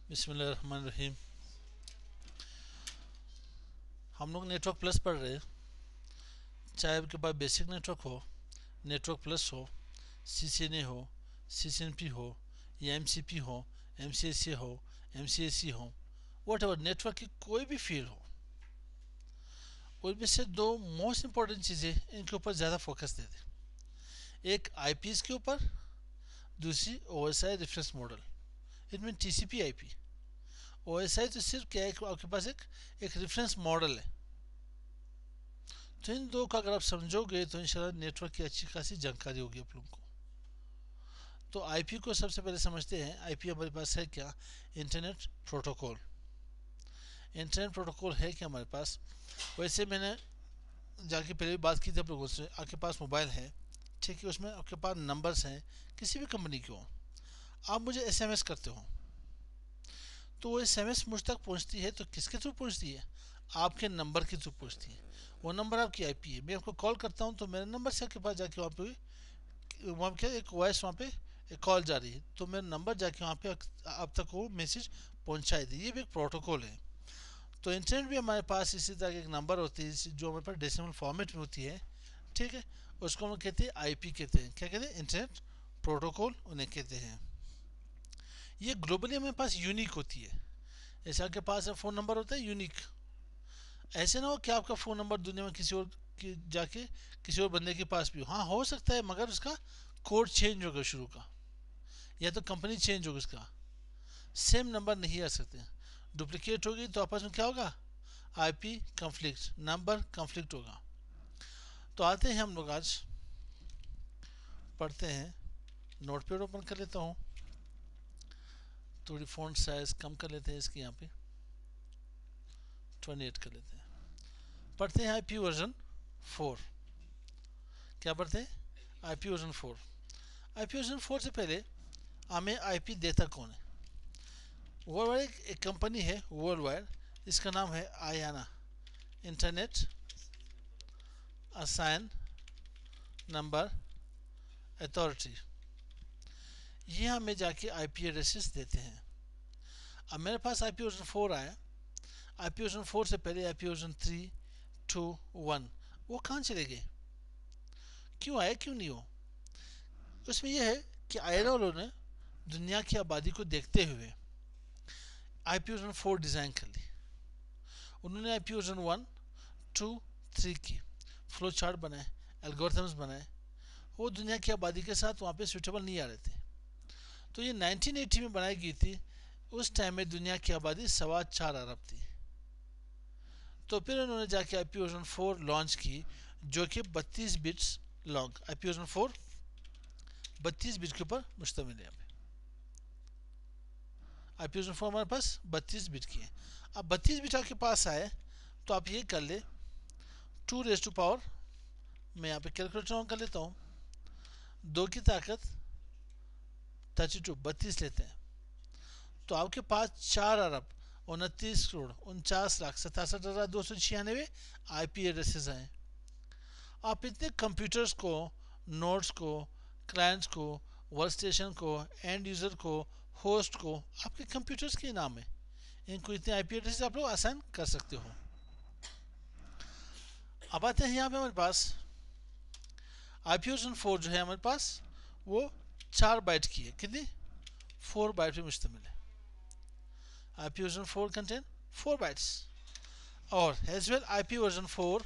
बिस्मिल्लाहिर्रहमानिर्रहीम। हम लोग नेटवर्क प्लस पढ़ रहे हैं। चाहे आपके पास बेसिक नेटवर्क हो, नेटवर्क प्लस हो, CCNA हो, CCNP हो, या MCP हो, MCSA हो, MCSE हो, वट एवर नेटवर्क की कोई भी फील्ड हो, उनमें से दो मोस्ट इंपॉर्टेंट चीज़ें इनके ऊपर ज़्यादा फोकस देते। एक IPs के ऊपर, दूसरी OSI रेफरेंस मॉडल। इनमें TCP IP। OSI तो सिर्फ क्या है, आपके पास एक रेफरेंस मॉडल है। तो इन दो का अगर आप समझोगे तो इंशाल्लाह नेटवर्क की अच्छी खासी जानकारी होगी आप लोगों को। तो आईपी को सबसे पहले समझते हैं। आईपी हमारे पास है क्या? Internet protocol. इंटरनेट प्रोटोकॉल है क्या हमारे पास? वैसे मैंने जाके पहले बात की थी आप लोगों से। आपके पास मोबाइल है, ठीक है, उसमें आपके पास नंबर्स हैं, किसी भी कंपनी के हो, आप मुझे SMS करते हो, तो वो SMS मुझ तक पहुंचती है तो किसके थ्रू पहुंचती है? आपके नंबर के थ्रू पहुंचती है। वो नंबर आपकी आईपी है। मैं आपको कॉल करता हूँ तो मेरे नंबर से आपके पास जाके वहाँ पे एक वॉइस, वहाँ पे एक कॉल जा रही है, तो मेरा नंबर जाके वहाँ पे आप तक वो मैसेज पहुँचाई दी। ये भी एक प्रोटोकॉल है। तो इंटरनेट भी हमारे पास इसी तरह एक नंबर होती है जो हमारे पास डेसिमल फॉर्मेट में होती है, ठीक है। उसको हम कहते हैं आईपी कहते हैं। क्या कहते हैं? इंटरनेट प्रोटोकॉल उन्हें कहते हैं। ये ग्लोबली हमारे पास यूनिक होती है। जैसे आपके पास फ़ोन नंबर होता है यूनिक, ऐसे ना हो कि आपका फ़ोन नंबर दुनिया में किसी और की जाके किसी और बंदे के पास भी हो। हाँ, हो सकता है, मगर उसका कोड चेंज होगा शुरू का, या तो कंपनी चेंज होगी, उसका सेम नंबर नहीं आ सकते। डुप्लीकेट होगी तो आपस में क्या होगा? आईपी कॉन्फ्लिक्ट, नंबर कॉन्फ्लिक्ट होगा। तो आते हैं हम लोग, आज पढ़ते हैं। नोटपैड ओपन कर लेता हूँ, थोड़ी फ़ॉन्ट साइज कम कर लेते हैं इसकी, यहाँ पे 28 कर लेते हैं। पढ़ते हैं आईपी वर्जन 4। क्या पढ़ते हैं? IP version 4। आईपी वर्जन 4 से पहले हमें आईपी देता कौन है? वर्ल्ड वाइड एक कंपनी है, वर्ल्ड वाइड, इसका नाम है IANA, internet assign number authority. ये हमें जाके आईपी एड्रेसेस देते हैं। अब मेरे पास आईपी वर्जन 4 आया। आईपी वर्जन 4 से पहले आईपी वर्जन 3, 2, 1, वो कहाँ चले गए? क्यों आए, क्यों नहीं हो? उसमें यह है कि आयरा वालों ने दुनिया की आबादी को देखते हुए आईपी वर्जन 4 डिज़ाइन कर ली। उन्होंने आईपी वर्जन 1, 2, 3 की फ्लो चार्ट बनाए, एल्गोरिथम्स बनाए। वो दुनिया की आबादी के साथ वहाँ पे सूटेबल नहीं आ रहे थे। तो ये 1980 में बनाई गई थी। उस टाइम में दुनिया की आबादी 4.25 अरब थी। तो फिर उन्होंने जाके आईपी वर्जन 4 लॉन्च की, जो कि 32 bits long. IP version 4 32 bit के ऊपर मुश्तमिल है। आईपी वर्जन 4 हमारे पास 32 बिट की है। अब 32 बिट आपके पास आए तो आप ये कर ले 2 रेज़ टू पावर, मैं यहाँ पे कैलकुलेटर ऑन कर लेता हूँ, 2 की ताकत 32, 32 लेते हैं, तो आपके पास 4 अरब 29 करोड़ 49,67,296 आईपी एड्रेसेस हैं। आप इतने कंप्यूटर्स को, नोड्स को, क्लाइंट्स को, वर्क स्टेशन को, एंड यूज़र को, होस्ट को, आपके कंप्यूटर्स के नाम है, इनको इतने आईपी एड्रेसेस आप लोग आसान कर सकते हो। अब आते हैं यहाँ पे हमारे पास आईपी वर्जन 4 जो है हमारे पास वो 4 बाइट की है। कितनी? 4 बाइट पे मुश्तमिल है। IP version 4 contain 4 bytes. और एज वेल आईपी वर्जन 4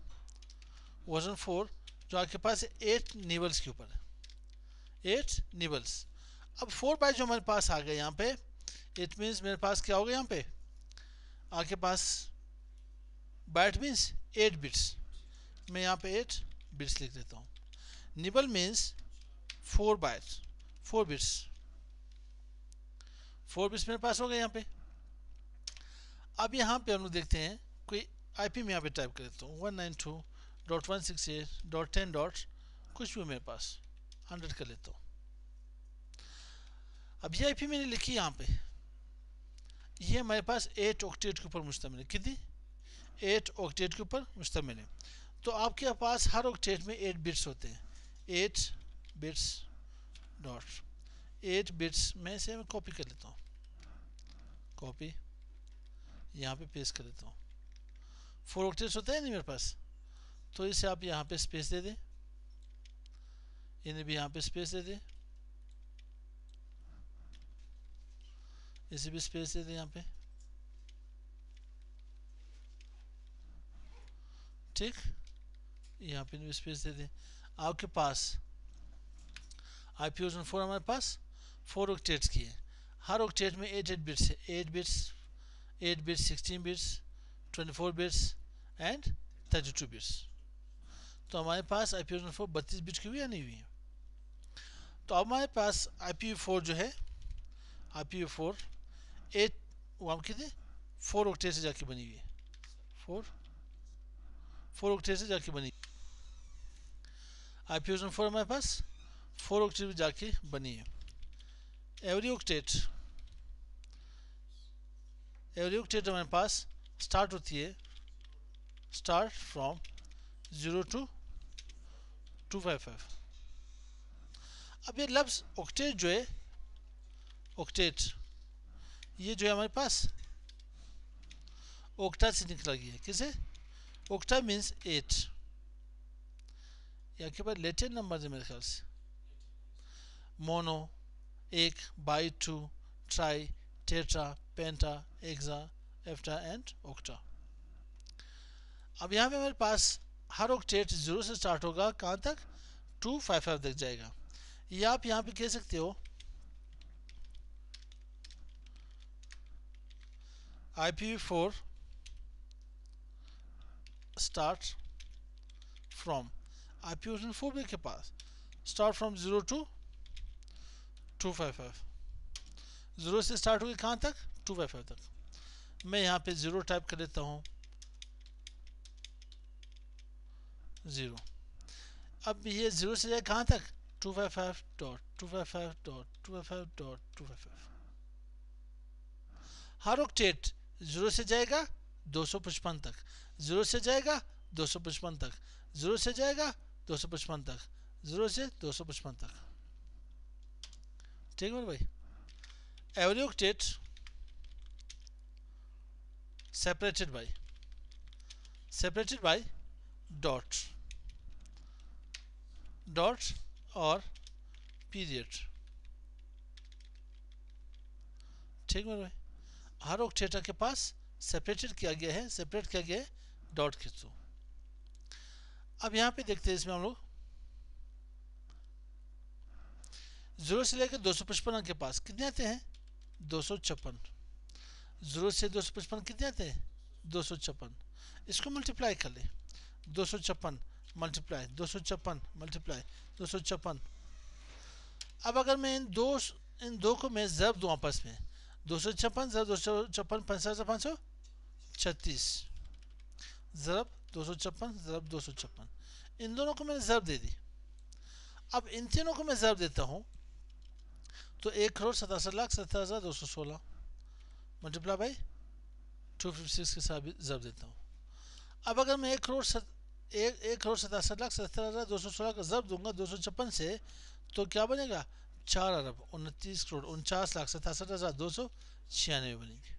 जो आपके पास 8 निबल्स के ऊपर है, 8 निबल्स। अब 4 बाइट जो हमारे पास आ गए यहाँ पे, इट मीन्स मेरे पास क्या हो गया? यहाँ पे आपके पास बाइट मीन्स 8 बिट्स। मैं यहाँ पे 8 बिट्स लिख देता हूँ। Nibble means 4 bytes, 4 bits. 4 bits मेरे पास हो गए यहाँ पे। अब यहाँ पे हम लोग देखते हैं कोई आईपी में यहाँ पे टाइप कर देता हूँ 192.168.10. कुछ भी मेरे पास 100 कर लेता हूँ। अब ये आईपी मैंने लिखी यहाँ पे, ये हमारे पास 8 ऑक्टेट के ऊपर मुश्तमिल है। कितनी? 8 ऑक्टेट के ऊपर मुश्तमिल है। तो आपके पास हर ऑक्टेट में 8 बिट्स होते हैं। 8 बिट्स डॉट 8 बिट्स में से मैं कॉपी कर लेता हूँ। कॉपी, यहाँ पे पेस्ट कर देता हूँ। 4 ऑक्टेट्स होता है नहीं मेरे पास, तो इसे आप यहाँ पे स्पेस दे दें, इन्हें भी यहाँ पे स्पेस दे दें, इसे भी स्पेस दे दें यहाँ पे, ठीक, यहाँ पे भी स्पेस दे दें। आपके पास IPv4 हमारे पास 4 ऑक्टेट्स की है, हर ऑक्टेट में 8 बिट्स है, 8 bits, 8 bits, 16 bits, 24 bits and 32 bits. तो हमारे पास IPv4 32 बिट्स की हुई या नहीं हुई है? तो अब हमारे पास IPv4 जो है, IPv4 8 वो हम कितने 4 ऑक्टेट से जाके बनी हुई है, 4 ऑक्टेट से जाके बनी। IPv4 हमारे पास 4 ऑक्टेट जाके बनी है। एवरी ऑक्टेट हमारे पास स्टार्ट होती है, स्टार्ट फ्रॉम 0 to 255। अब ये लफ्ज़ ऑक्टेट जो है, ऑक्टेट ये जो है हमारे पास ओक्टा से निकला गया है। किसे? Octa means 8। यहाँ के बाद लेटेड नंबर है मेरे ख्याल से, mono 1, bi 2, tri, tetra, penta, hexa, hepta and octa. अब यहाँ पे हमारे पास हर ऑक्टेट 0 से स्टार्ट होगा, कहाँ तक? 255 तक जाएगा। ये आप यहाँ पे कह सकते हो IPv4 स्टार्ट फ्रॉम, IPv4 के पास स्टार्ट फ्रॉम 0 to 255, 0 से स्टार्ट होगी कहाँ तक? 255 तक। मैं यहाँ पे 0 टाइप कर देता हूँ, 0। अब ये 0 से जाए कहाँ तक? 255.255.255.255। हर ऑक्टेट 0 से जाएगा 255 तक, 0 से जाएगा 255 तक, 0 से जाएगा 255 तक, 0 से 255 तक। ठीक है भाई। Every octet separated by dot और पीरियड। ठीक है भाई, हर ऑक्टेट के पास सेपरेटेड किया गया है, सेपरेट किया गया है डॉट के थ्रू। अब यहाँ पे देखते हैं, इसमें हम लोग 0 से लेकर 255 के पास कितने आते हैं? 256। 0 से 255 कितने आते हैं? 256। इसको मल्टीप्लाई कर ले, 256 मल्टीप्लाई 256 मल्टीप्लाई 256। अब अगर मैं इन दो को मैं ज़रब दूँ आपस में, 256 ज़रब 256 5,536 ज़रब 256 ज़रब 256, इन दोनों को मैंने ज़रब दे दी। अब इन तीनों को मैं ज़रब देता हूँ तो 1,67,70,216 मल्टीप्लाई बाई 256 के साथ भी ज़रब देता हूँ। अब अगर मैं 1,67,70,216 का ज़रब दूंगा 256 से, तो क्या बनेगा? 4,29,49,67,296 बनेंगे।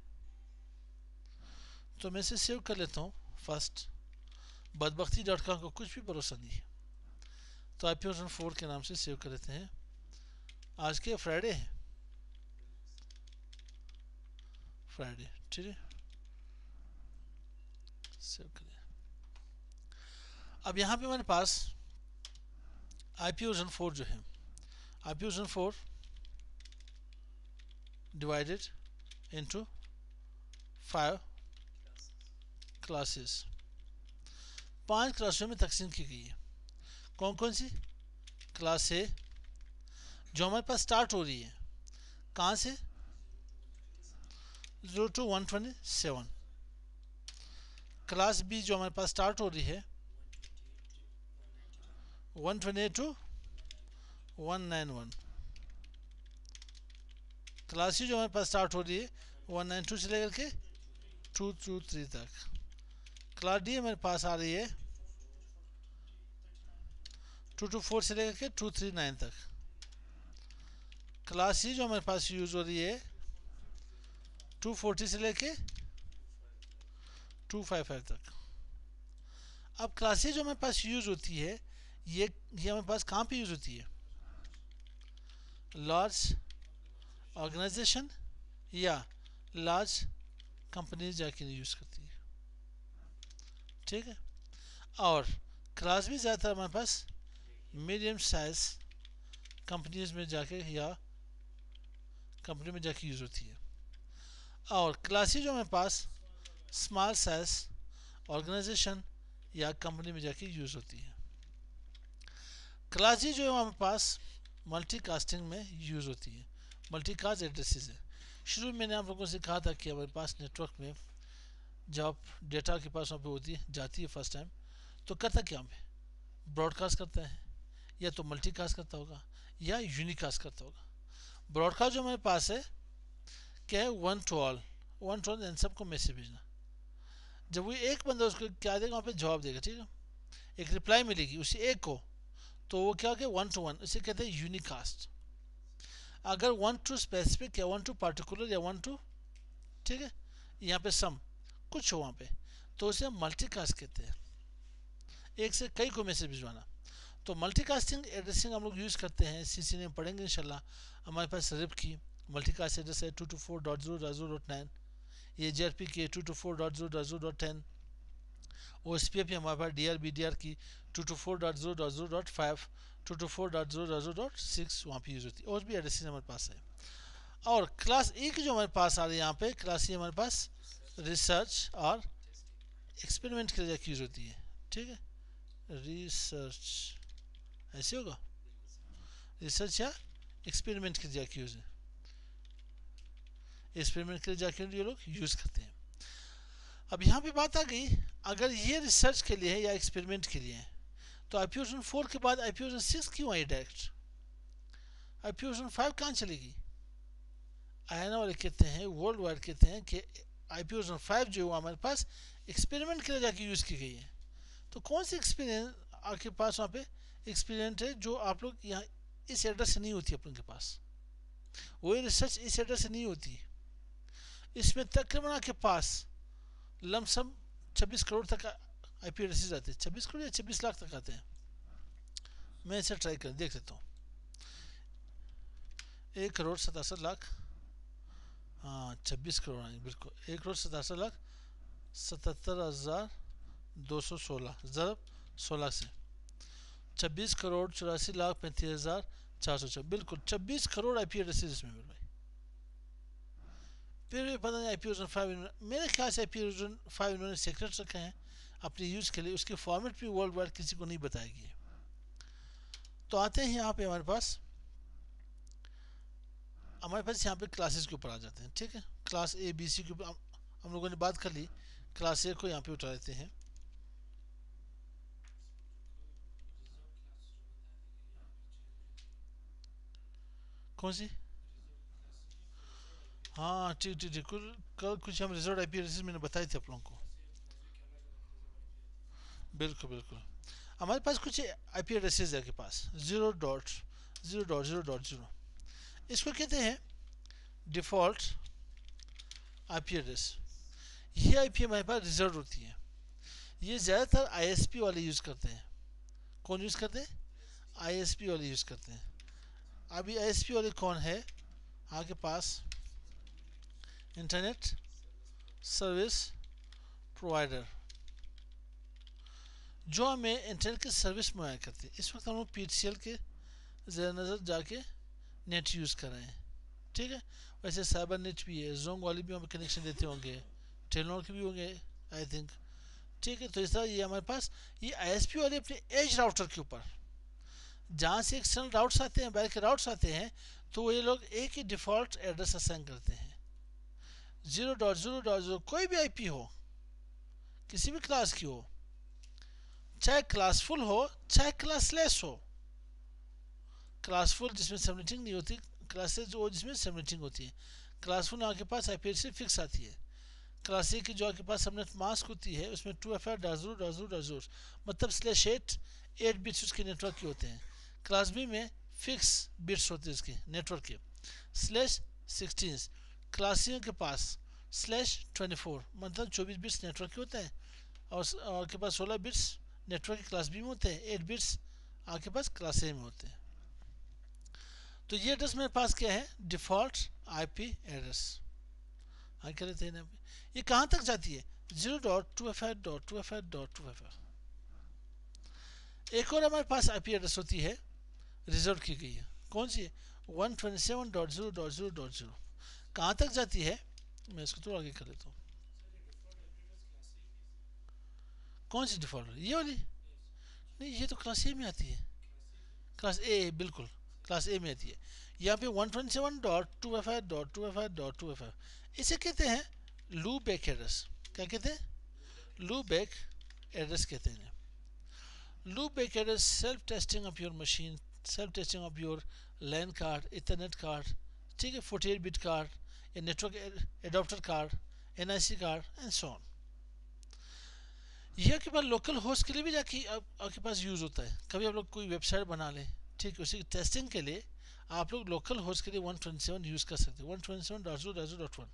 तो मैं इसे सेव कर लेता हूँ फर्स्ट। बदबख्ती.com को कुछ भी भरोसा नहीं है, तो IPv4 के नाम से सेव कर लेते हैं। आज के फ्राइडे है, फ्राइडे, ठीक है, सेव करें। अब यहाँ पे हमारे पास IPv4 जो है, IPv4 डिवाइडेड इनटू 5 क्लासेस, 5 क्लासों में तकसीम की गई है। कौन कौन सी? क्लास ए जो हमारे पास स्टार्ट हो रही है कहाँ से? 0 to 127। क्लास बी जो हमारे पास स्टार्ट हो रही है 128 to 191। क्लास सी जो हमारे पास स्टार्ट हो रही है 192 से लेकर के 223 तक। क्लास डी हमारे पास आ रही है 224 से लेकर के 239 तक। क्लास सी जो हमारे पास यूज़ हो रही है 240 से लेके 255 तक। अब क्लासेज जो हमारे पास यूज़ होती है, ये हमारे पास कहाँ पे यूज़ होती है? लार्ज ऑर्गेनाइजेशन या लार्ज कंपनीज जाके यूज़ करती है, ठीक है। और क्लास भी ज़्यादातर हमारे पास मीडियम साइज कंपनीज में जाके या कंपनी में जाके यूज़ होती है। और क्लासेज जो हमारे पास स्मॉल साइज ऑर्गेनाइजेशन या कंपनी में जाके यूज़ होती है। क्लासेज जो है हमारे पास मल्टीकास्टिंग में यूज़ होती है, मल्टीकास्ट एड्रेसेस है। शुरू में मैंने आप लोगों से कहा था कि हमारे पास नेटवर्क में जब डेटा के पास वहाँ पे होती है, जाती है फर्स्ट टाइम, तो करता क्या हमें ब्रॉडकास्ट करता है, या तो मल्टीकास्ट करता होगा या यूनिकास्ट करता होगा। ब्रॉडकास्ट जो हमारे पास है क्या है, वन टू ऑल इन सबको मैसेज भेजना। जब वो एक बंदा उसको क्या देगा, वहाँ पे जवाब देगा, ठीक है, एक रिप्लाई मिलेगी उसी एक को, तो वो क्या हो, 1 to 1, इसे कहते हैं यूनिकास्ट। अगर 1 to स्पेसिफिक या 1 to पार्टिकुलर या 1 to, ठीक है, यहाँ पे सम कुछ हो वहाँ पे, तो उसे मल्टीकास्ट कहते हैं, एक से कई को मैसेज भिजवाना। तो मल्टीकास्टिंग एड्रेसिंग हम लोग यूज़ करते हैं, सीसी में पढ़ेंगे इंशाल्लाह। हमारे पास रिप की मल्टीकास्ट एड्रेस है 224.0.0.9, ये जेआरपी की 224.0.0.10, OSPF हमारे पास DRBDR की 224.0.0.5, 224.0.0.6 वहाँ पे यूज़ होती है, और भी एड्रेसेस हमारे पास है। और क्लास ए की जो हमारे पास आ रही है यहाँ पे, क्लास ए हमारे पास रिसर्च और एक्सपेरिमेंट के लिए यूज़ होती है, ठीक है, रिसर्च ऐसे होगा, रिसर्च या एक्सपेरिमेंट के लिए जाके यूज़ है, एक्सपेरिमेंट के लिए जाके ये लोग यूज़ करते हैं। अब यहाँ पे बात आ गई, अगर ये रिसर्च के लिए है या एक्सपेरिमेंट के लिए है, तो IPv4 के बाद IPv6 क्यों आई डायरेक्ट? IPv5 कहाँ चलेगी? आयना वाले कहते हैं, वर्ल्ड वाइड कहते हैं कि IPv5 जो हमारे पास एक्सपेरिमेंट के लिए जाके यूज़ की गई है। तो कौन सी एक्सपीरियंस आपके पास वहाँ पे एक्सपीरियंस है जो आप लोग यहाँ इस एड्रेस से नहीं होती अपन के पास, वही रिसर्च इस एड्रेस से नहीं होती। इसमें तकरीबन आपके पास लमसम 26 करोड़ तक IP एड्रेसेस आते हैं, 26 करोड़ या 26 लाख तक आते हैं। मैं इसे ट्राई कर देख लेता हूँ। 1,67,00,000, हाँ 26 करोड़ आएंगे बिल्कुल, 1,67,77,216 ज़रब 16 से 26,84,35,406, बिल्कुल 26 करोड़ IP एड्रेसेस इसमें मेरे भाई। फिर भी पता नहीं IPv5 मेरे ख्याल से IPv5 इन्होंने सीक्रेट रखे हैं अपने यूज़ के लिए, उसके फॉर्मेट भी वर्ल्ड वाइड किसी को नहीं बताएगी। तो आते हैं यहाँ पे हमारे पास यहाँ पे क्लासेस के ऊपर आ जाते हैं, ठीक है। क्लास A B C के ऊपर हम लोगों ने बात कर ली, क्लास A को यहाँ पे उठा लेते हैं। कौन सी? हाँ ठीक ठीक ठीक, कल कुछ हम रिजर्व IP एड्रेसेस मैंने बताए थे आप लोगों को, बिल्कुल बिल्कुल। हमारे पास कुछ IP एड्रेसेस है के पास 0.0.0.0, इसको कहते हैं डिफ़ॉल्ट IP एड्रेस। ये IP हमारे पास रिजर्व होती है, ये ज़्यादातर ISP वाले यूज़ करते हैं। कौन यूज़ करते हैं? ISP वाले यूज़ करते हैं। अभी ISP वाले कौन है आपके पास? इंटरनेट सर्विस प्रोवाइडर, जो हमें इंटरनेट की सर्विस मुहैया करती है। इस वक्त हम लोग PTCL के ज़ेर नज़र जाके नेट यूज़ कर रहे हैं, ठीक है। वैसे साइबर नेट भी है, जोंग वाले भी हमें कनेक्शन देते होंगे, टेलनॉर के भी होंगे आई थिंक, ठीक है। तो इस तरह ये हमारे पास ये ISP वाले अपने एज राउटर के ऊपर जहाँ से एक्सटर्नल राउट्स आते हैं, बाहर के राउट्स आते हैं, तो ये लोग एक ही डिफ़ॉल्ट एड्रेस असाइन करते हैं। 0.0.0 कोई भी IP हो, किसी भी क्लास की हो, चाहे क्लासफुल हो चाहे क्लासलेस हो। क्लासफुल जिसमें सबनेटिंग नहीं होती, क्लासेस जो जिसमें सबनेटिंग होती है। क्लासफुल आपके पास IP से फिक्स आती है। क्लास ए की जो आपके पास सबनेट मास्क होती है उसमें 2FR.0.0.0 मतलब /8 बिट्स उसके नेटवर्क के होते हैं। क्लास बी में फिक्स बिट्स होते हैं इसके नेटवर्क के /16। क्लास सी के पास /24, मतलब 24 बिट्स नेटवर्क के होते हैं और आपके पास 16 बिट्स नेटवर्क के क्लास बी में होते हैं, 8 बिट्स आपके पास क्लास ए में होते हैं। तो ये एड्रेस मेरे पास क्या है, डिफ़ॉल्ट आईपी एड्रेस। हाँ क्या लेते हैं, ये कहाँ तक जाती है, 0.255.255.255। एक और हमारे पास आईपी एड्रेस होती है, रिजर्व की गई है, कौन सी है, 127.0.0.0। कहाँ तक जाती है, मैं इसको थोड़ा आगे कर लेता हूँ। कौन सी डिफ़ॉल्ट, ये वाली, नहीं ये तो क्लास ए में आती है, क्लास ए, बिल्कुल क्लास ए में आती है। यहाँ पे 127.255.255.255 इसे कहते हैं लूप बैक एड्रेस। क्या कहते हैं, लूप बैक एड्रेस कहते हैं। Loop back address self testing of your machine, self testing of your LAN card, ethernet card, ठीक है, 48 बिट कार्ड या network adapter card, NIC card and so on. यह आपके पास लोकल होस्ट के लिए भी जाके आपके पास यूज़ होता है। कभी आप लोग कोई वेबसाइट बना लें, ठीक है, उसी टेस्टिंग के लिए आप लोग लोकल होस्ट के लिए 127 यूज़ कर सकते हैं, 127.0.0.1।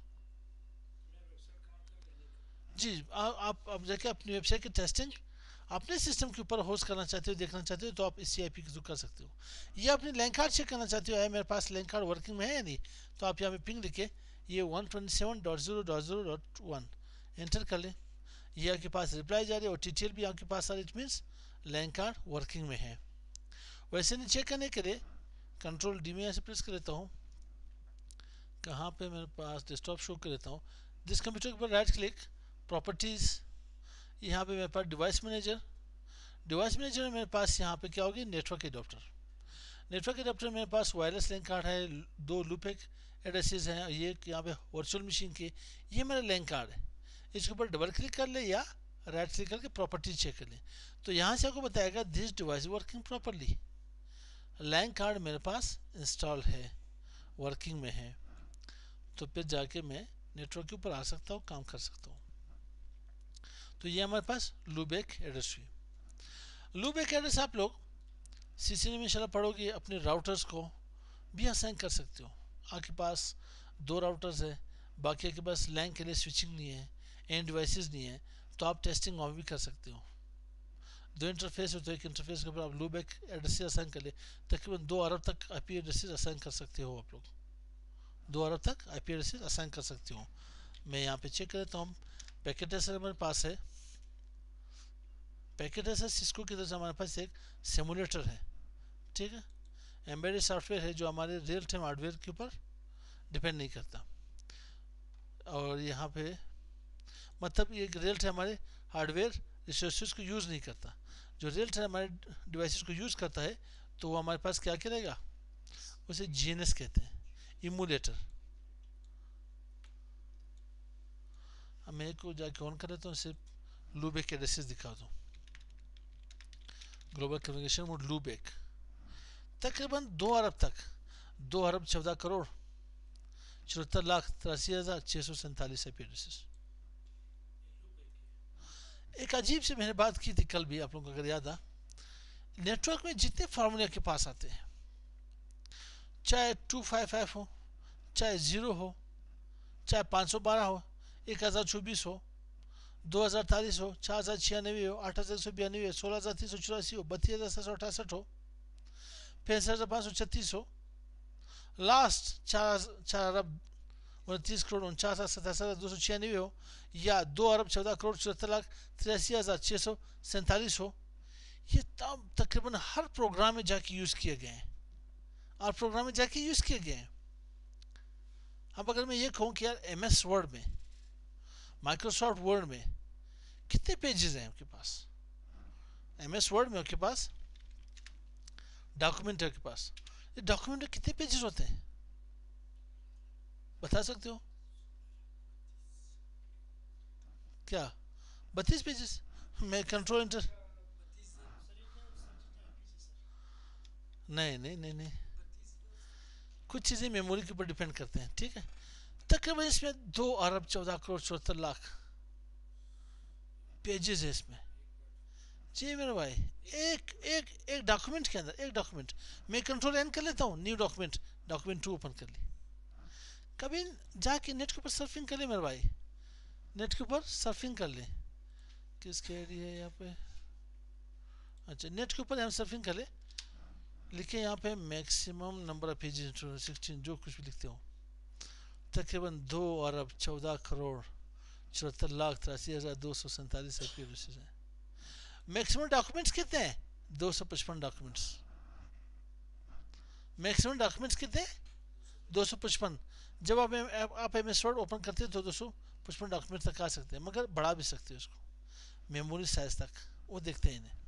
जी आप जाके अपनी वेबसाइट की टेस्टिंग अपने सिस्टम के ऊपर होस्ट करना चाहते हो, देखना चाहते हो, तो आप इसी आईपी के थ्रू कर सकते हो। या अपनी लैंड कार्ड चेक करना चाहते हो, है मेरे पास लैंड कार्ड वर्किंग में है या नहीं, तो आप यहाँ पे पिंग लिखे ये 127.0.0.1 एंटर कर लें, ये आपके पास रिप्लाई जा रही है और टीटीएल भी आपके पास आ रही है, it means LAN card working में है। वैसे नहीं चेक करने के लिए कंट्रोल डी में ऐसे प्रेस कर लेता हूँ, कहाँ पे मेरे पास डेस्कटॉप शो कर लेता हूँ, जिस कंप्यूटर के ऊपर राइट क्लिक, प्रॉपर्टीज़, यहाँ पे मेरे पास डिवाइस मैनेजर में मेरे पास यहाँ पे क्या होगी, नेटवर्क एडोप्टर। नेटवर्क एडोप्टर मेरे पास वायरलेस लैंड कार्ड है, 2 लूपबैक एड्रेसेस हैं, ये यहाँ पे वर्चुअल मशीन के, ये मेरा लैंड कार्ड है। इसके ऊपर डबल क्लिक कर ले या राइट क्लिक करके प्रॉपर्टीज चेक कर ले, तो यहाँ से आपको बताएगा this device working properly, LAN card मेरे पास इंस्टॉल है, वर्किंग में है, तो फिर जाके मैं नेटवर्क के ऊपर आ सकता हूँ, काम कर सकता हूँ। तो ये हमारे पास लूपबैक एड्रेस हुई। लूपबैक एड्रेस आप लोग सीसी में इंशाल्लाह पढ़ोगे, अपने राउटर्स को भी असाइन कर सकते हो। आपके पास 2 राउटर्स है, बाकी आपके पास लैन के लिए स्विचिंग नहीं है, एंड डिवाइसेस नहीं है, तो आप टेस्टिंग वहाँ भी कर सकते हो। 2 इंटरफेस हो तो एक इंटरफेस के ऊपर आप लूपबैक एड्रेस असाइन कर ले, तकरीबन 2 अरब तक आईपी एड्रेसेस असाइन कर सकते हो आप लोग, 2 अरब तक आईपी एड्रेसेस असाइन कर सकते हो। मैं यहाँ पे चेक कर लेता हूँ, पैकेट एड्रेस हमारे पास है, पैकेट एड्रेस सिस्को की तरफ से हमारे पास एक सिमुलेटर है, ठीक है, एम्बेडेड सॉफ्टवेयर है जो हमारे रियल टाइम हार्डवेयर के ऊपर डिपेंड नहीं करता, और यहाँ पे मतलब ये रियल टाइम हमारे हार्डवेयर रिसोर्सेज को यूज़ नहीं करता, जो रियल टाइम हमारे डिवाइसेस को यूज़ करता है, तो वो हमारे पास क्या करेगा, उसे जीएनएस कहते हैं, इमुलेटर। अब मैं को जाके ऑन कर लेता हूँ, सिर्फ लूपबैक एड्रेसेस दिखा दूँ, ग्लोबल कम्युनिकेशन मोड लूपबैक, तकरीबन 2 अरब तक, 2 अरब 14 करोड़ 74,83,647 आईपी एड्रेसेस। एक अजीब से मैंने बात की थी कल भी, आप लोगों को अगर याद आ, नेटवर्क में जितने फार्मूले के पास आते हैं, चाहे 255 हो, चाहे 0 हो, चाहे 512 हो, 1024 हो, 2048 हो, 4096 हो, 8192 हो, 16384 हो, 32768 हो, 65,536 हो, लास्ट 4 अरब 29 करोड़ 49,77,296 हो, या 2 अरब 14 करोड़ 74,83,647 हो, ये तकरीबन हर प्रोग्राम में जाके यूज़ किए गए हैं, और प्रोग्राम में जाके यूज़ किए गए हैं। अब अगर मैं ये कहूँ कि यार MS वर्ड में, माइक्रोसॉफ्ट वर्ड में कितने पेजेस हैं आपके पास, MS वर्ड में आपके पास डॉक्यूमेंट है, आपके पास ये डॉक्यूमेंट में कितने पेजेस होते हैं, बता सकते हो क्या, 32 पेजेस। मैं कंट्रोल इंटर, नहीं, कुछ चीज़ें मेमोरी के ऊपर डिपेंड करते हैं, ठीक है, तकरीबन इसमें 2 अरब 14 करोड़ 74 लाख पेजेस है इसमें। जी मेरे भाई, एक डॉक्यूमेंट के अंदर, एक डॉक्यूमेंट, मैं कंट्रोल एन कर लेता हूँ, न्यू डॉक्यूमेंट, डॉक्यूमेंट 2 ओपन कर ली, कभी जाके नेट के ऊपर सर्फिंग कर ले मेरे भाई, नेट के ऊपर सर्फिंग कर ले। किसके एरिया है यहाँ पे, अच्छा नेट के ऊपर हम सर्फिंग कर ले, लिखे यहाँ पे मैक्सिमम नंबर ऑफ पेजेस 16, जो कुछ भी लिखते हो, तकरीबन 2,14,74,83,247 IP एड्रेसेस हैं। मैक्सिमम डॉक्यूमेंट्स कितने हैं, 255 डॉक्यूमेंट्स। मैक्सिमम डॉक्यूमेंट्स कितने हैं, 255। जब आप एम एस वर्ड ओपन करते हैं तो 255 डॉक्यूमेंट तक आ सकते हैं, मगर बढ़ा भी सकते हैं उसको मेमोरी साइज तक, वो देखते हैं इन्हें।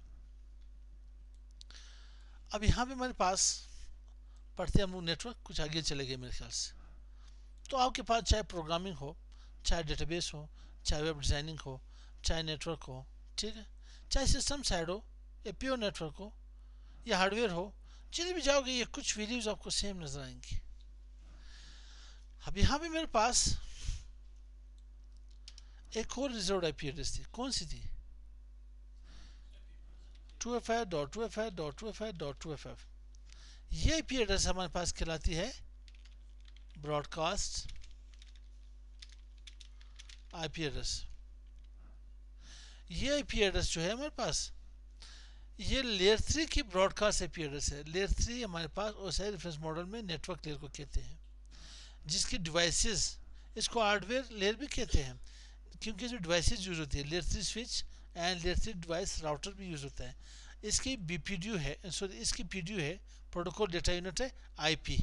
अब यहाँ पे हमारे पास पढ़ते हम लोग नेटवर्क, कुछ आगे चले गए मेरे ख्याल से। तो आपके पास चाहे प्रोग्रामिंग हो, चाहे डेटाबेस हो, चाहे वेब डिज़ाइनिंग हो, चाहे नेटवर्क हो, ठीक है, चाहे सिस्टम साइड हो या प्योर नेटवर्क हो या हार्डवेयर हो, जिधर भी जाओगे ये कुछ वैल्यूज आपको सेम नजर आएंगी। अब यहाँ पे मेरे पास एक और रिजर्व आईपी एड्रेस थी, कौन सी थी, 2FI.2FI.2FI.2FI। ये आईपी एड्रेस हमारे पास कहलाती है ब्रॉडकास्ट आईपी एड्रेस। ये आईपी एड्रेस जो है हमारे पास, ये लेयर 3 की ब्रॉडकास्ट आईपी एड्रेस है। लेयर 3 हमारे पास ओएसआई रेफरेंस मॉडल में नेटवर्क लेयर को कहते हैं, जिसकी डिवाइसेस, इसको हार्डवेयर लेयर भी कहते हैं, क्योंकि जो डिवाइसेस यूज होती है, layer 3 switch and layer 3 device router भी यूज होता है। इसकी बीपीडीयू है, सॉरी इसकी पीडीयू है, प्रोटोकॉल डेटा यूनिट है आईपी।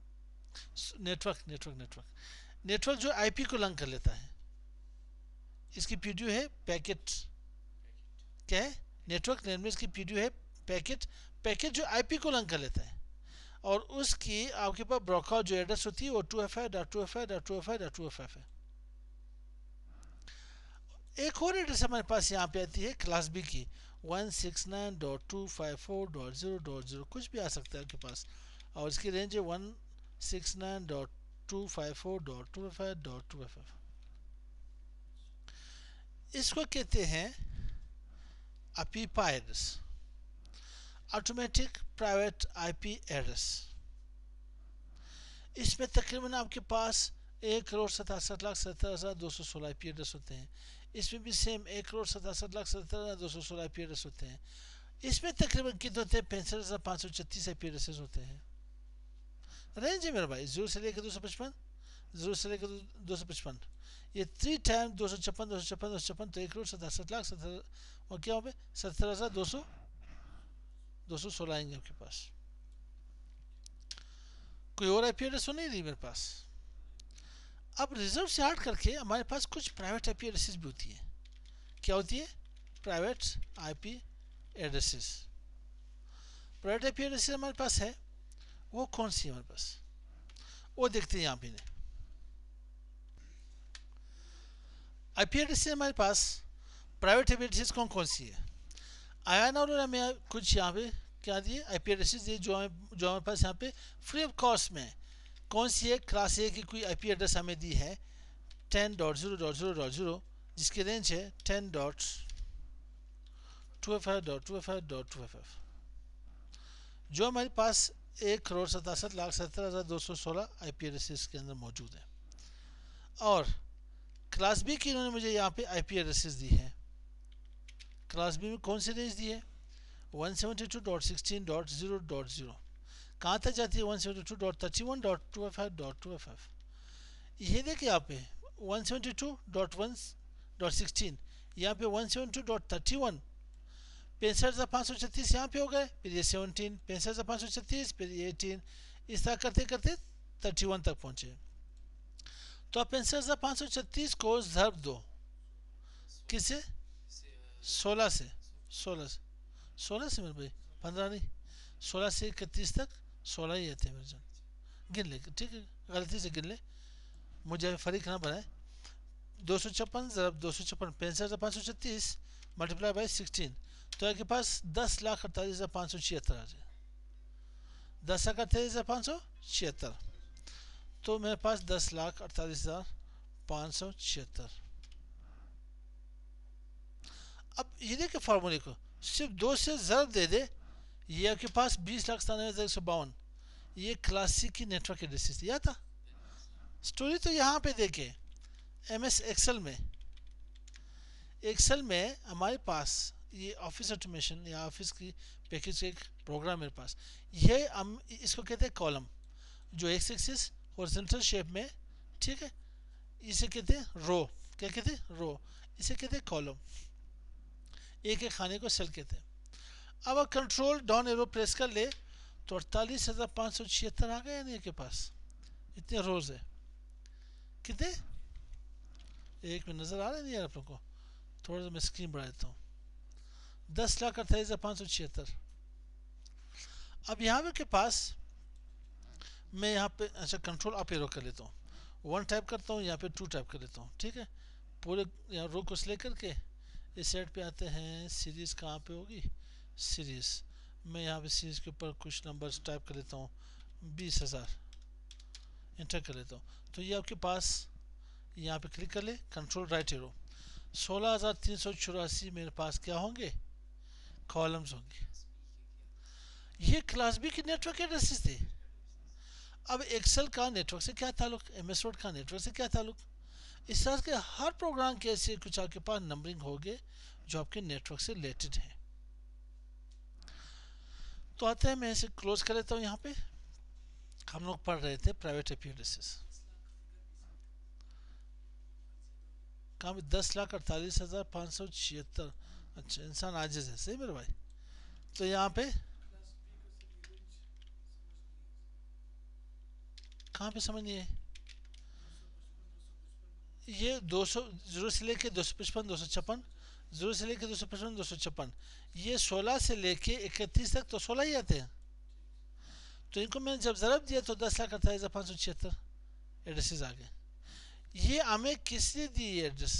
नेटवर्क जो आईपी को लंग कर लेता है, इसकी पीडीयू है पैकेट। क्या है, नेटवर्क लेयर में इसकी पीडीयू है पैकेट जो आईपी को लंग कर लेता है, और उसकी आपके पास ब्रॉडकास्ट जो एड्रेस होती है वो 2FI.2FI.2FI.2FI है। एक और एड्रेस हमारे पास यहाँ पे आती है क्लास बी की, 169.254.0.0, कुछ भी आ सकता है आपके पास, और इसकी रेंज है 169.254.2FI.2FI। इसको कहते हैं API address, automatic private IP address. इसमें तकरीबन आपके पास 1,67,70,216 आईपी एड्रेस होते हैं। इसमें भी सेम 1,67,70,216 आईपी एड्रेस होते हैं। इसमें तकरीबन कितने होते हैं, 65,536 आईपी एड्रेसेस होते हैं। रेंज है मेरे भाई 0 से लेकर 255, 0 से लेकर 255, ये 3 टाइम 256, 256, 256, तो 1,67,70,000 और क्या हो गए 70,216 आएंगे आपके पास। कोई और आईपी एड्रेस नहीं रही मेरे पास। अब रिजर्व से हट करके हमारे पास कुछ प्राइवेट आईपी एड्रेसेस भी होती है। क्या होती है, private IP addresses. Private IP addresses हमारे पास है, वो कौन सी है हमारे पास, वो देखते हैं यहाँ पे। आईपी एड्रेसेस हमारे पास प्राइवेट आईपी एड्रेसेस कौन कौन सी है, आया ना उन्होंने हमें कुछ यहाँ पे क्या दिए आईपी एड्रेसेस दिए, जो हमारे पास यहाँ पे फ्री ऑफ कॉस्ट में। कौन सी है, क्लास ए की कोई आईपी एड्रेस हमें दी है 10.0.0.0, जिसकी रेंज है 10.2FI.2FI.2FI, जो हमारे पास 1,67,70,216 आईपी एड्रेसेस के अंदर मौजूद है। और क्लास बी की इन्होंने मुझे यहाँ पे आईपी एड्रेसेस दी है। क्लास बी में कौन सी रेंज दी है, 172.16.0.0, कहाँ तक जाती है 172.31.2FI.2FI। ये देखिए यहाँ पे 172.1.16, यहाँ पे 172.31, 65,536 यहाँ पे हो गए, फिर ये 17, 65,536, फिर ये 18, इस तरह करते करते 31 तक पहुँचे। तो आप 65,536 को ज़रब दो किससे, 16 से मेरे भाई 15 नहीं, 16 से 31 तक 16 ही आते हैं मेरे जान, गिन ले, ठीक है, गलती से गिन ले, मुझे फरीक ना बनाए। 256 ज़रब 256, 65,536 मल्टीप्लाई बाई 16, तो आपके पास 10,48,576 आ जाए, 10,48,576, तो मेरे पास 10,48,576। अब ये देखिए फार्मूले को, सिर्फ 2 से ज़रब दे दे, ये आपके पास 20,97,152, ये क्लासिक की नेटवर्क एड्रेसेस दिया था। स्टोरी तो यहाँ पे देखें, MS एक्सेल में हमारे पास ये ऑफिस ऑटोमेशन या ऑफिस की पैकेज का एक प्रोग्राम मेरे पास, ये हम इसको कहते हैं कॉलम, जो एक्स एक्सिस हॉरिजॉन्टल शेप में, ठीक है, इसे कहते हैं रो। क्या कहते हैं? रो। इसे कहते हैं कॉलम। एक एक खाने को सेल कहते हैं। अब कंट्रोल डाउन एरो प्रेस कर ले तो 48,576 आ गए नहीं के पास, इतने रोज है। कितने? एक में नजर आ रहा है नहीं यार आप लोग को? थोड़ा सा मैं स्क्रीन बढ़ा देता हूँ। 10,48,576। अब यहाँ के पास मैं यहाँ पे अच्छा कंट्रोल अप एरो कर लेता हूँ, 1 टाइप करता हूँ, यहाँ पे 2 टाइप कर लेता हूँ, ठीक है। पूरे यहाँ रो को सिलेक्ट करके इस साइड पे आते हैं। सीरीज कहाँ पे होगी? सीरीज। मैं यहाँ पे सीरीज के ऊपर कुछ नंबर्स टाइप कर लेता हूँ, 20,000 इंटर कर लेता हूँ। तो ये आपके पास यहाँ पे क्लिक कर ले, कंट्रोल राइट एरो, 16,384 मेरे पास क्या होंगे? कॉलम्स होंगे। ये क्लास बी के नेटवर्क एड्रेसेस थे। अब एक्सेल का नेटवर्क से क्या ताल्लुक, MS वर्ड का नेटवर्क से क्या ताल्लुक? इस तरह के हर प्रोग्राम के ऐसे कुछ आपके पास नंबरिंग होंगे जो आपके नेटवर्क से रिलेटेड है। तो आते हैं, मैं इसे क्लोज कर लेता हूँ। यहाँ पे हम लोग पढ़ रहे थे प्राइवेट IP एड्रेसेस। कहाँ पे? 10,48,576। अच्छा, इंसान आजिज है, सही मेरे भाई। तो यहाँ पे कहाँ पे समझ नहीं है? ये 200 0 से लेके 255 256, 0 से लेके 255 256, ये 16 से लेके 31 तक तो 16 ही आते हैं। तो इनको मैंने जब ज़रब दिया तो 10,48,576 एड्रेसेस आ गए। ये हमें किसने दी ये एड्रेस?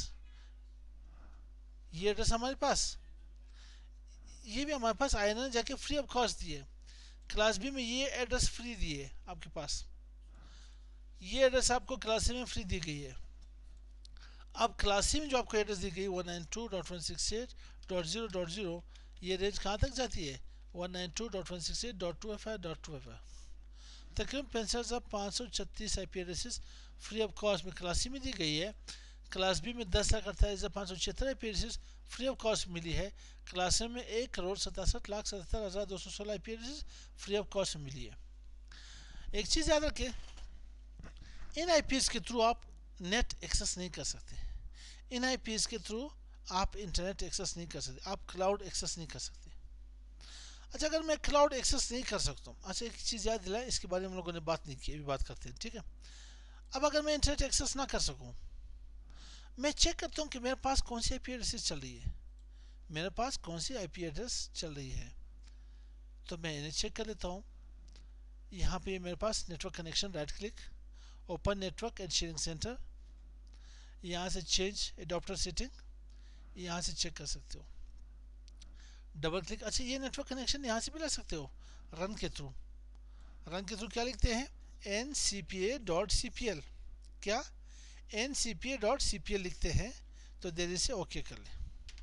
ये एड्रेस हमारे पास, ये भी हमारे पास आया ना, जाके फ्री ऑफ कॉस्ट दिए। क्लास बी में ये एड्रेस फ्री दिए आपके पास, ये एड्रेस आपको क्लास में फ्री दी गई है। अब क्लास में जो आपको एड्रेस दी गई 192.168.0.0, ये रेंज कहाँ तक जाती है? 192.168.2FI.2FI। तकरीबन 65,536 IP addresses free of cost में क्लास में दी गई है। क्लास बी में 10,48,576 IP addresses free of cost मिली है। क्लास में 1,67,77,216 IP addresses free of cost मिली है। एक चीज़ याद रखें, इन IPs के थ्रू आप नेट एक्सेस नहीं कर सकते। इन IPs के थ्रू आप इंटरनेट एक्सेस नहीं कर सकते, आप क्लाउड एक्सेस नहीं कर सकते। अच्छा, अगर मैं क्लाउड एक्सेस नहीं कर सकता हूँ, अच्छा एक चीज़ याद दिलाएं, इसके बारे में हम लोगों ने बात नहीं की, अभी बात करते हैं, ठीक है। अब अगर मैं इंटरनेट एक्सेस ना कर सकूँ, मैं चेक करता हूँ कि मेरे पास कौन सी IP एड्रेस चल रही है, मेरे पास कौन सी IP एड्रेस चल रही है। तो मैं इन्हें चेक कर लेता हूँ। यहाँ पे मेरे पास network connection, right click, open network and sharing center, यहाँ से चेंज एडॉप्टर सेटिंग, यहाँ से चेक कर सकते हो, डबल क्लिक। अच्छा, ये नेटवर्क कनेक्शन यहाँ से भी ला सकते हो रन के थ्रू। रन के थ्रू क्या लिखते हैं? ncpa.cpl, क्या? ncpa.cpl लिखते हैं। तो देरी से ओके कर ले,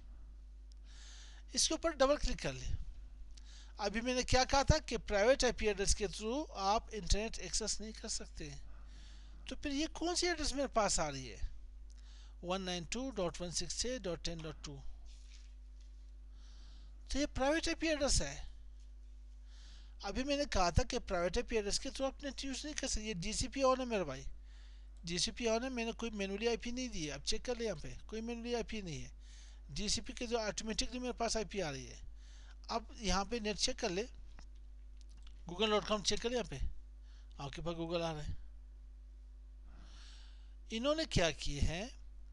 इसके ऊपर डबल क्लिक कर ले। अभी मैंने क्या कहा था कि प्राइवेट IP एड्रेस के थ्रू आप इंटरनेट एक्सेस नहीं कर सकते। तो फिर ये कौन सी एड्रेस मेरे पास आ रही है? 192.168.10.2। तो ये प्राइवेट IP एड्रेस है। अभी मैंने कहा था कि प्राइवेट IP एड्रेस के थ्रू आप नेट यूज़ नहीं कर सकते। ये DCP ऑन है मेरे भाई, DCP ऑन है, मैंने कोई मैनुअली IP नहीं दी है। अब चेक कर ले, यहाँ पे कोई मैनुअली IP नहीं है। DCP के जो ऑटोमेटिकली मेरे पास IP आ रही है। अब यहाँ पे नेट चेक कर ले, google.com चेक कर ले, यहाँ पे आपके पास गूगल आ रहा है। इन्होंने क्या किए हैं,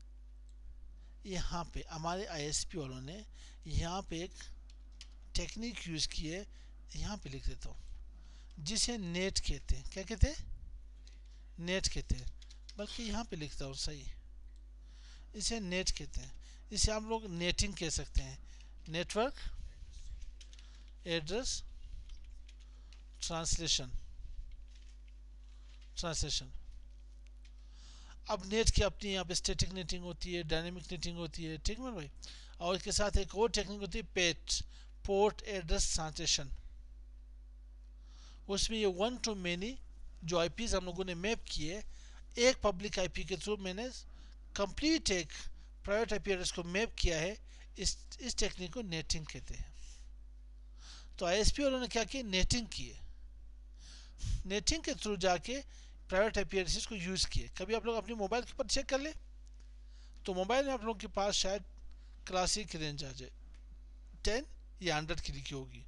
यहाँ पे हमारे ISP वालों ने यहाँ पे एक टेक्निक यूज़ की है, यहाँ पे लिख देता हूँ, जिसे नेट कहते हैं। क्या कहते हैं? नेट कहते हैं, बल्कि यहाँ पे लिखता हूँ सही, इसे नेट कहते हैं। इसे हम लोग नेटिंग कह सकते हैं, नेटवर्क एड्रेस ट्रांसलेशन। अब नेट की अपनी यहाँ पे स्टैटिक नेटिंग होती है, डायनेमिक नेटिंग होती है, ठीक है भाई। और इसके साथ एक और टेक्निक होती है पेट, पोर्ट एड्रेस ट्रांसलेशन। उसमें ये 1 to many जो IPs हम लोगों ने मैप किए, एक पब्लिक आईपी के थ्रू मैंने कंप्लीट एक प्राइवेट आईपी एड्रेस को मैप किया है। इस टेक्निक को नेटिंग कहते हैं। तो आईएसपी वालों ने क्या किया, नेटिंग किए, नेटिंग के थ्रू जाके प्राइवेट आईपी एड्रेस को यूज़ किए। कभी आप लोग अपनी मोबाइल के ऊपर चेक कर ले, तो मोबाइल में आप लोगों के पास शायद क्लासिक रेंज आ जाए 10 या 100 की लिखी होगी।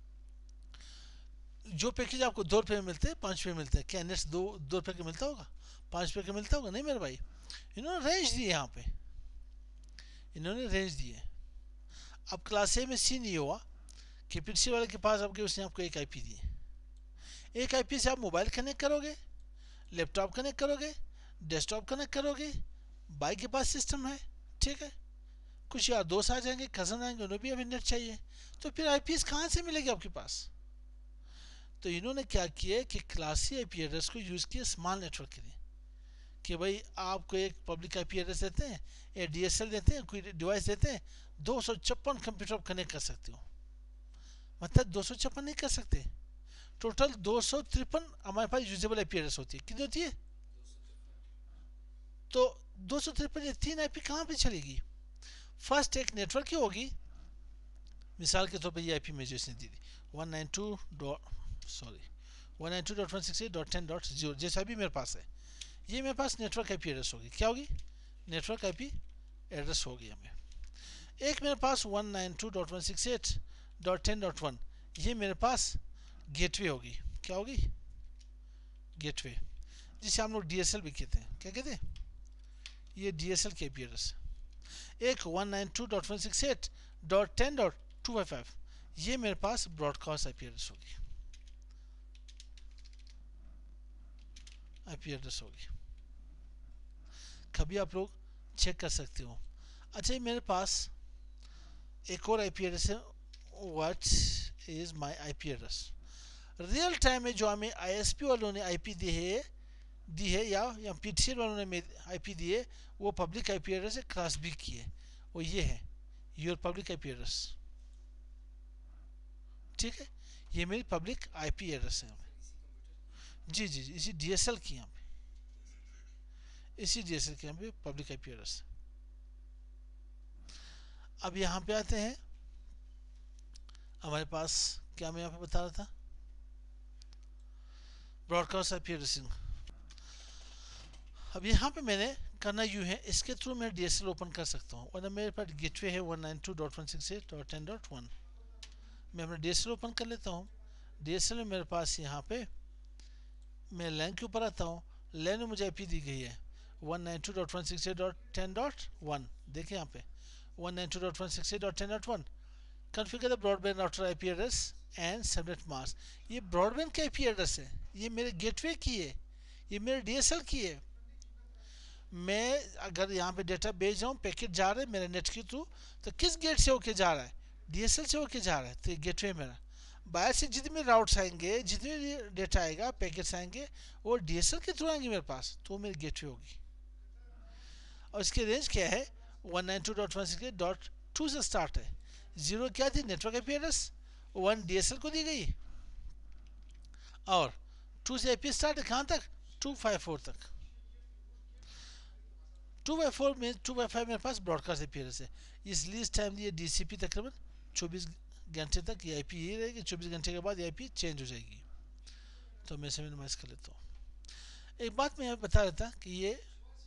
जो पैकेज आपको 2 रुपये में मिलते हैं, 5 रुपये मिलते हैं, क्या नेट्स 2 रुपये का मिलता होगा, 5 रुपये का मिलता होगा? नहीं मेरे भाई, इन्होंने रेंज दिए, यहाँ पे इन्होंने रेंज दिए। अब क्लास ए में सीन ये हुआ कि पिक्सी वाले के पास आपके उसने आपको एक आईपी दी, एक आईपी से आप मोबाइल कनेक्ट करोगे, लैपटॉप कनेक्ट करोगे, डेस्कटॉप कनेक्ट करोगे, भाई के पास सिस्टम है, ठीक है, कुछ यार दोस्त आ जाएंगे, कज़न आएंगे, उन्हें भी अभी नेट चाहिए, तो फिर आईपीएस कहाँ से मिलेगी आपके पास? तो इन्होंने क्या किया कि क्लासी आईपी एड्रेस को यूज़ किया स्मॉल नेटवर्क के लिए, कि भाई आपको एक पब्लिक आईपी एड्रेस देते हैं, एक डीएसएल देते हैं, कोई डिवाइस देते हैं, 256 कंप्यूटर आप कनेक्ट कर सकते हो। मतलब 256 नहीं कर सकते, टोटल 253 हमारे पास यूजेबल आईपी एड्रेस होती है। कितनी होती है? तो 253 या 3 आईपी कहाँ पे चलेगी? फर्स्ट एक नेटवर्क की होगी, मिसाल के तौर पर ये आईपी मुझे इसने दी थी 192.168.10.0 जैसा भी मेरे पास है, ये मेरे पास नेटवर्क आईपी एड्रेस होगी। क्या होगी? नेटवर्क आईपी एड्रेस होगी हमें। एक मेरे पास 192.168.10.1, ये मेरे पास गेटवे होगी। क्या होगी? गेटवे, जिसे हम लोग डीएसएल भी कहते हैं। क्या कहते हैं? ये डीएसएल की आईपी एड्रेस। एक 192.168.10.255, ये मेरे पास ब्रॉडकास्ट आईपी एड्रेस होगी, आईपी एड्रेस होगी। कभी आप लोग चेक कर सकते हो। अच्छा, ये मेरे पास एक और आईपी एड्रेस है, what is my IP address. Real time में जो हमें आईएसपी वालों ने आईपी दी है या पीटीसीएल वालों ने आईपी दी है, वो पब्लिक आईपी एड्रेस है, क्लास बी की है, वो ये है योर पब्लिक आईपी एड्रेस। ठीक है, ये मेरी पब्लिक आईपी एड्रेस है। जी जी जी, इसी डीएसएल की यहाँ पे, इसी डीएसएल की यहाँ पे पब्लिक आईपी एड्रेस। अब यहाँ पे आते हैं, हमारे पास क्या मैं यहाँ पे बता रहा था, ब्रॉडकास्ट आईपी एड्रेसिंग। अब यहाँ पे मैंने करना यूँ है, इसके थ्रू मैं डीएसएल ओपन कर सकता हूँ, और मेरे पास गेटवे है 192.168.10.1। मैं अपना डीएसएल ओपन कर लेता हूँ। डीएसएल में मेरे पास यहाँ पे मैं लैन के ऊपर आता हूँ, लैन में मुझे आईपी दी गई है 192.168.10.1। देखिए यहाँ पे 192.168.10.1, configure the broadband router IP address and subnet mask. ये ब्रॉडबैंड का आईपी एड्रेस है, ये मेरे गेटवे की है, ये मेरे डीएसएल की है। मैं अगर यहाँ पे डेटा भेज रहा हूँ, पैकेट जा रहा है मेरे नेट के थ्रू, तो किस गेट से होके जा रहा है? डीएसएल से होके जा रहा है, तो ये गेटवे मेरा। बाहर से जितने राउट्स आएंगे, जितने डेटा आएगा, पैकेट्स आएंगे, वो डीएसएल के थ्रू आएंगे मेरे पास, तो मेरी गेटवे होगी। और इसकी रेंज क्या है? 192.168.2 से स्टार्ट है। 0 क्या थी? नेटवर्क आईपी एड्रेस, 1 डीएसएल को दी गई, और 2 से आईपी स्टार्ट है कहाँ तक? 254 तक। 2/4 में 2/5 मेरे पास ब्रॉडकास्ट आईपी एड्रेस है, इसलिए इस टाइम ये डीसीपी तकरीबन 24 घंटे तक ये आईपी यही रहेगी। 24 घंटे के बाद ये आईपी चेंज हो जाएगी। तो मैं इसे मिनिमाइज कर लेता हूँ। एक बात मैं बता रहा था कि ये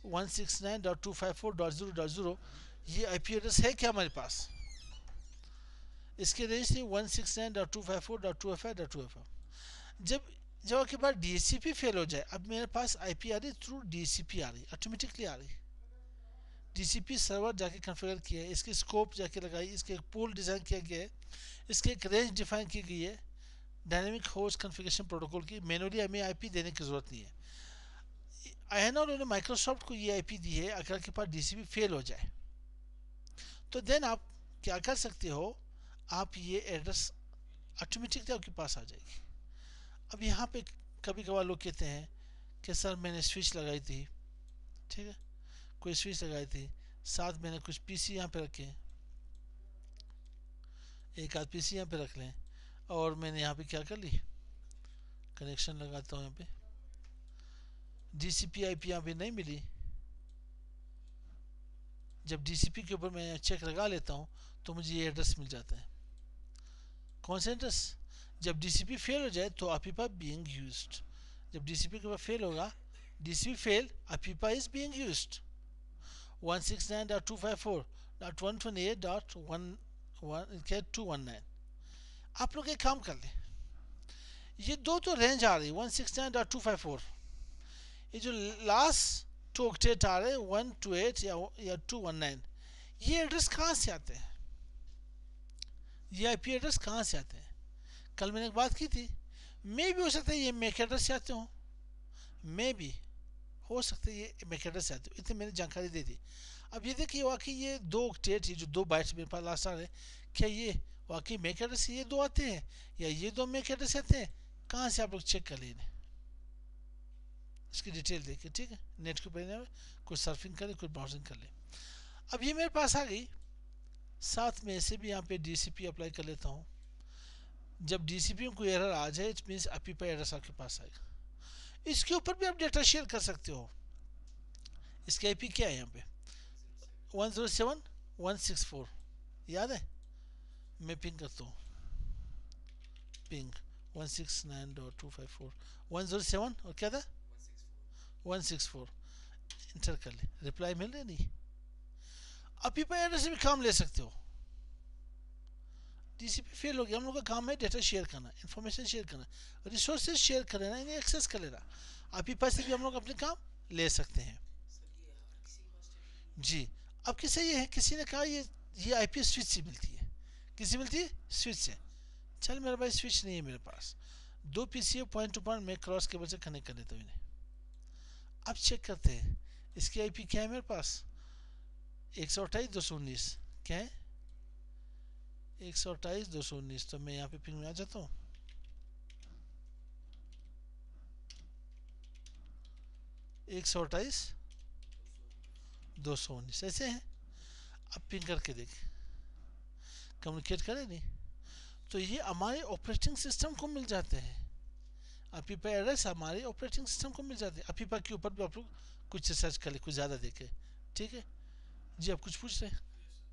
169.254.0.0 ये आईपी एड्रेस है क्या हमारे पास? इसके रेंज थी 169.254.255.255। जब आपके पास डीसीपी फेल हो जाए, अब मेरे पास आईपी आ रही थ्रू डीसीपी आ रही, ऑटोमेटिकली आ रही। डीसीपी सर्वर जाके कॉन्फ़िगर किया है, इसकी स्कोप जाके लगाई, इसके एक पूल डिज़ाइन किया गया है, इसके एक रेंज डिफाइन की गई है, डायनेमिक होस्ट कॉन्फ़िगरेशन प्रोटोकॉल की। मैनुअली हमें आईपी देने की ज़रूरत नहीं है। आईएनओ ने माइक्रोसॉफ्ट को ये आईपी दी है, अगर आपके पास डीसीपी फेल हो जाए तो देन आप क्या कर सकते हो, आप ये एड्रेस ऑटोमेटिकली आपके पास आ जाएगी। अब यहाँ पे कभी कभार लोग कहते हैं कि सर मैंने स्विच लगाई थी, ठीक है, कोई स्विच लगाई थी, साथ मैंने कुछ पीसी यहाँ पे रखे, एक आध पीसी यहाँ पे रख लें, और मैंने यहाँ पे क्या कर ली, कनेक्शन लगाता हूँ यहाँ पे, DCP IP यहाँ पे नहीं मिली। जब DCP के ऊपर मैं चेक लगा लेता हूँ तो मुझे ये एड्रेस मिल जाता है। कौन सा एड्रेस? जब DCP फेल हो जाए तो अपिपा बीइंग यूज्ड। जब DCP के ऊपर फेल होगा, DCP fail, APIPA is being used. 169.254.128.1.219। आप लोग एक काम कर लें, ये दो तो रेंज आ रही 169.254, ये जो लास्ट टू ऑक्टेट आ रहे 128 या 219, ये एड्रेस कहाँ से आते हैं? ये आईपी एड्रेस कहाँ से आते हैं? कल मैंने एक बात की थी, मे भी हो सकता है ये मैक एड्रेस से आते हो, मे भी हो सकता है ये मैक एड्रेस से आते हो, इतनी मैंने जानकारी दी थी। अब ये देखिए वाकई ये दो ऑक्टेट, ये जो 2 बाइट्स मेरे पास लास्ट आ रहे, क्या ये वाकई मैक एड्रेस से ये दो आते हैं या ये दो मैक एड्रेस से आते हैं? कहाँ से आप लोग चेक कर लें, इसकी डिटेल देखिए, ठीक है। नेट के ऊपर कुछ सर्फिंग करें, कुछ ब्राउजिंग कर ले। अब ये मेरे पास आ गई, साथ में ऐसे भी यहाँ पे DCP अप्लाई कर लेता हूँ। जब DCP में कोई एरर आ जाए, इट मीन्स अपिपा एड्रेस आपके पास आएगा। इसके ऊपर भी आप डेटा शेयर कर सकते हो। इसके आईपी क्या है यहाँ पे? 107.164, याद है? मैं पिंग करता हूँ, पिंग 169.254 107 और क्या था 164, इंटर कर ले, रिप्लाई मिल रहा नहीं। अपिपा एड्रेस से भी काम ले सकते हो। DCP फेल हो गया, हम लोग का काम है डेटा शेयर करना, इंफॉर्मेशन शेयर करना, रिसोर्सेज शेयर कर लेना, इन्हें एक्सेस कर लेना। अपिपा से भी हम लोग अपने काम ले सकते हैं जी। अब किसे ये है, किसी ने कहा ये आईपी स्विच से मिलती है, किसी मिलती है स्विच से। चल मेरे भाई स्विच नहीं है मेरे पास, 2 PCA पॉइंट टू पॉइंट मैं क्रॉस केबल से कनेक्ट कर देता हूँ इन्हें। अब चेक करते हैं इसकी आईपी क्या है मेरे पास, 128.219 क्या है, 128.219। तो मैं यहाँ पे पिंग में आ जाता हूँ, 128.219 ऐसे है। अब पिंग करके देख, कम्युनिकेट करे नहीं, तो ये हमारे ऑपरेटिंग सिस्टम को मिल जाते हैं। अपिपा एड्रेस हमारे ऑपरेटिंग सिस्टम को मिल जाते हैं। अपिपा के ऊपर भी आप लोग कुछ रिसर्च कर ले, कुछ ज़्यादा देखे, ठीक है जी। आप कुछ पूछ रहे हैं?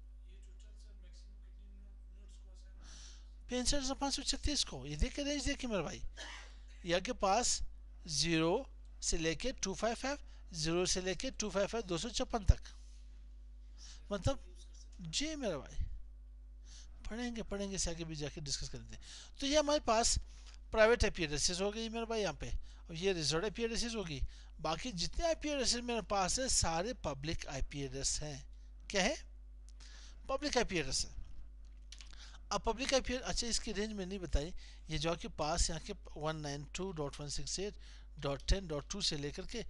65,536 को ये देखे, रेंज देखे मेरे भाई, यहाँ के पास 0 से लेके 255, 0 से लेके 255 256 तक, मतलब जी मेरा भाई, पढ़ेंगे से आगे भी जाके डिस्कस करते हैं। तो ये हमारे पास प्राइवेट आईपी एड्रेसेस हो गई मेरे भाई यहाँ पे, और ये रिजर्व आईपी एड्रेसेस होगी। बाकी जितने आईपी एड्रेसेस मेरे पास है सारे पब्लिक आईपी एड्रेस हैं। क्या है? पब्लिक आईपी एड्रेस है। अब पब्लिक आईपी, अच्छा इसकी रेंज में नहीं बताई, ये जो आपके पास यहाँ के 192.168.10.2 से लेकर के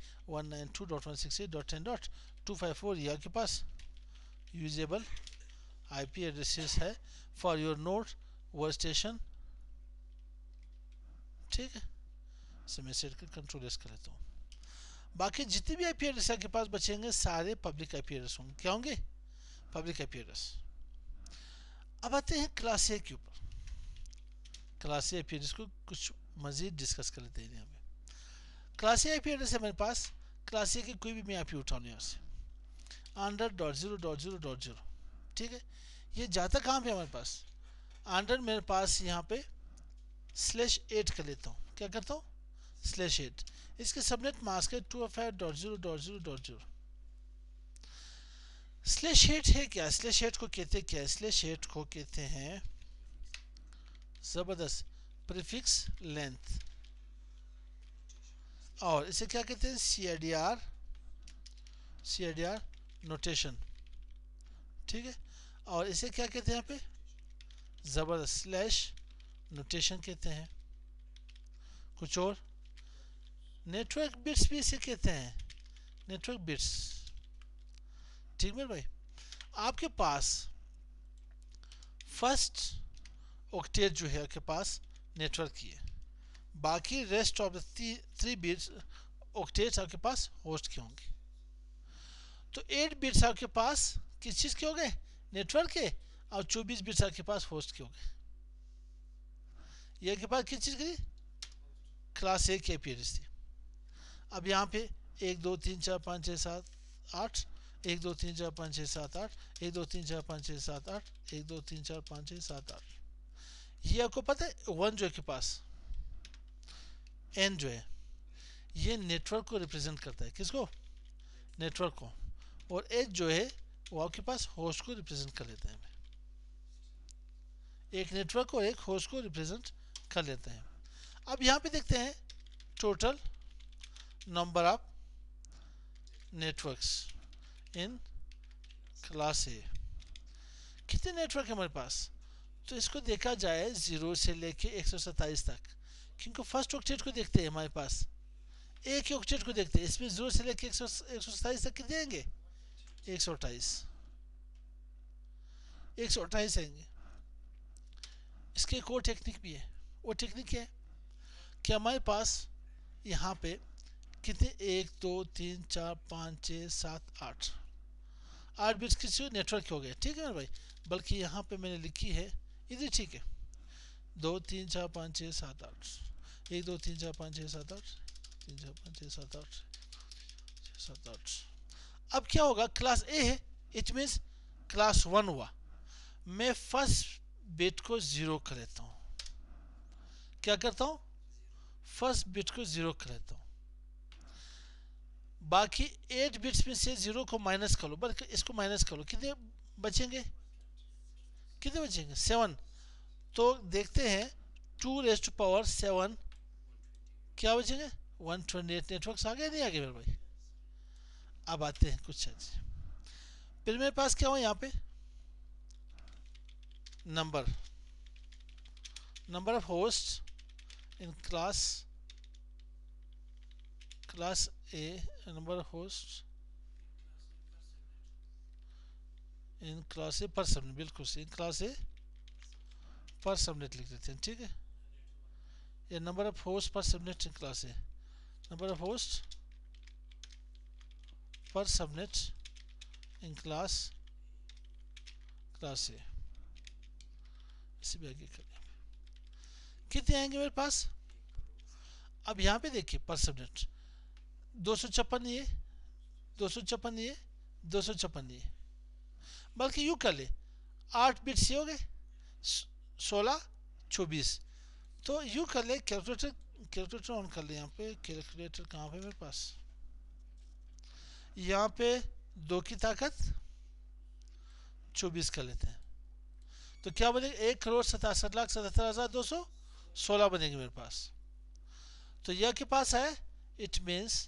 192.168.10.254 ये आपके पास यूजेबल आईपी एड्रेसेस है for your node work station, ठीक है। से मैं सेट कर कंट्रोल एस कर लेता हूँ। बाकी जितने भी आईपी एड्रेस आपके पास बचेंगे सारे पब्लिक आईपी एड्रेस होंगे। क्या होंगे? Public IP address. अब आते हैं क्लास ए के ऊपर। क्लास ए आईपी एड्रेस को कुछ मजीद डिस्कस कर लेते हैं यहाँ पे। क्लास ए आईपी एड्रेस है मेरे पास, क्लास ए की कोई भी मैं आईपी उठाऊँ यहाँ से 100.0.0.0, ठीक है। ये जाता कहाँ पे हमारे पास, अंडर मेरे पास यहाँ पे /8 कर लेता हूँ। क्या करता हूँ? /8। इसके सबनेट मास्क है 205.0.0.0। /8 है क्या? /8 को कहते क्या है? /8 को कहते हैं जबरदस्त प्रीफिक्स लेंथ, और इसे क्या कहते हैं? CIDR नोटेशन, ठीक है। और इसे क्या कहते हैं यहाँ पे? जबरदस्त स्लैश नोटेशन कहते हैं। कुछ और नेटवर्क बिट्स भी इसे कहते हैं, नेटवर्क बिट्स, ठीक मेरे भाई। आपके पास फर्स्ट ऑक्टेट जो है आपके पास नेटवर्क की है, बाकी rest of the 3 bits octets आपके पास होस्ट के होंगे। तो 8 बिट्स आपके पास किस चीज़ के हो गए? नेटवर्क के, और 24 बिट्स आपके पास होस्ट के हो गए। ये के पास किस चीज़ की? क्लास ए की आईपी एड्रेस थी। अब यहाँ पे 1 2 3 4 5 6 7 8, 1 2 3 4 5 6 7 8, 1 2 3 4 5 6 7 8, 1 2 3 4 5 6 7 8। ये आपको पता है 1 जो है के पास n जो है ये नेटवर्क को रिप्रेजेंट करता है, किसको? नेटवर्क को। और h जो है वो आपके पास होस्ट को रिप्रेजेंट कर लेते हैं, एक नेटवर्क और एक होस्ट को रिप्रेजेंट कर लेते हैं। अब यहाँ पे देखते हैं total number of networks in class A, कितने नेटवर्क है हमारे पास? तो इसको देखा जाए 0 से लेके 127 तक, क्योंकि फर्स्ट ऑक्टेट को देखते हैं हमारे पास, एक ही ऑक्टेट को देखते हैं, इसमें 0 से लेके 127 तक कितने आएंगे? 128 आएंगे। इसके एक और टेक्निक भी है, वो टेक्निक है कि हमारे पास यहाँ पे कितने 1 2 3 4 5 6 7 8 बिट्स किसी नेटवर्क हो गए, ठीक है मेरे भाई। बल्कि यहाँ पे मैंने लिखी है इधर, ठीक है, 2 3 4 5 6 7 8, 1 2 3 4 5 6 7 8, 3 4 5 6 7 8 7 8। अब क्या होगा, क्लास ए है, इट मीन्स क्लास 1 हुआ। मैं फर्स्ट बिट को 0 कर लेता हूँ, क्या करता हूँ? फर्स्ट बिट को 0 कर लेता हूँ। बाकी 8 बिट्स में से 0 को माइनस कर लो, बल्कि इसको माइनस कर लो, कितने बचेंगे? 7। तो देखते हैं 2⁻7 क्या बचेंगे? 128 नेटवर्क्स आ गए, नहीं आ गए मेरे भाई? अब आते हैं कुछ आज। फिर मेरे पास क्या हो यहाँ पे number of host in class A, number of host in class A per subnet, बिल्कुल सही, क्लास ए पर सबनेट लिख देते हैं, ठीक है। ये number of host per subnet in class A, number of host per subnet in class A, इसी भी आगे करें, कितने आएंगे मेरे पास? अब यहाँ पे देखिए पर सबनेट 256 ये, 256 ये, 256 ये, बल्कि यूँ कर ले 8 बिट्स ये हो गए 16 24। तो यूँ कर ले, कैलकुलेटर ऑन कर ले। यहाँ पे कैलकुलेटर कहाँ पे मेरे पास? यहाँ पे 2 की ताकत 24 कर लेते हैं, तो क्या बनेगा? 1,67,77,216 बनेंगे मेरे पास। तो यह के पास है, इट मीन्स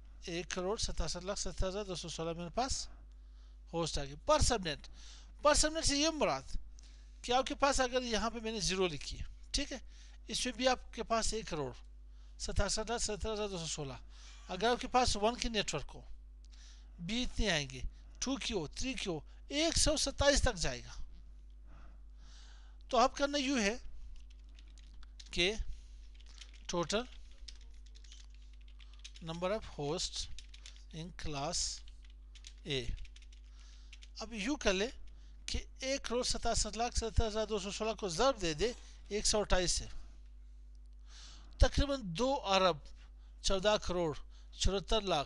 1,67,77,216 मेरे पास होस्ट आ गए पर सबनेट। पर सबनेट से ये मुराद कि आपके पास अगर यहाँ पे मैंने 0 लिखी है, ठीक है, इसमें भी आपके पास 1,67,77,216। अगर आपके पास 1 की नेटवर्क हो, बी इतने आएंगे, 2 की हो, 3 की हो, 127 तक जाएगा। तो अब करना यूँ है कि total number of host in class A, अब यूँ कर ले कि 1,67,77,216 को ज़रब दे दे 128 से, तकरीबन 2 अरब 14 करोड़ 74 लाख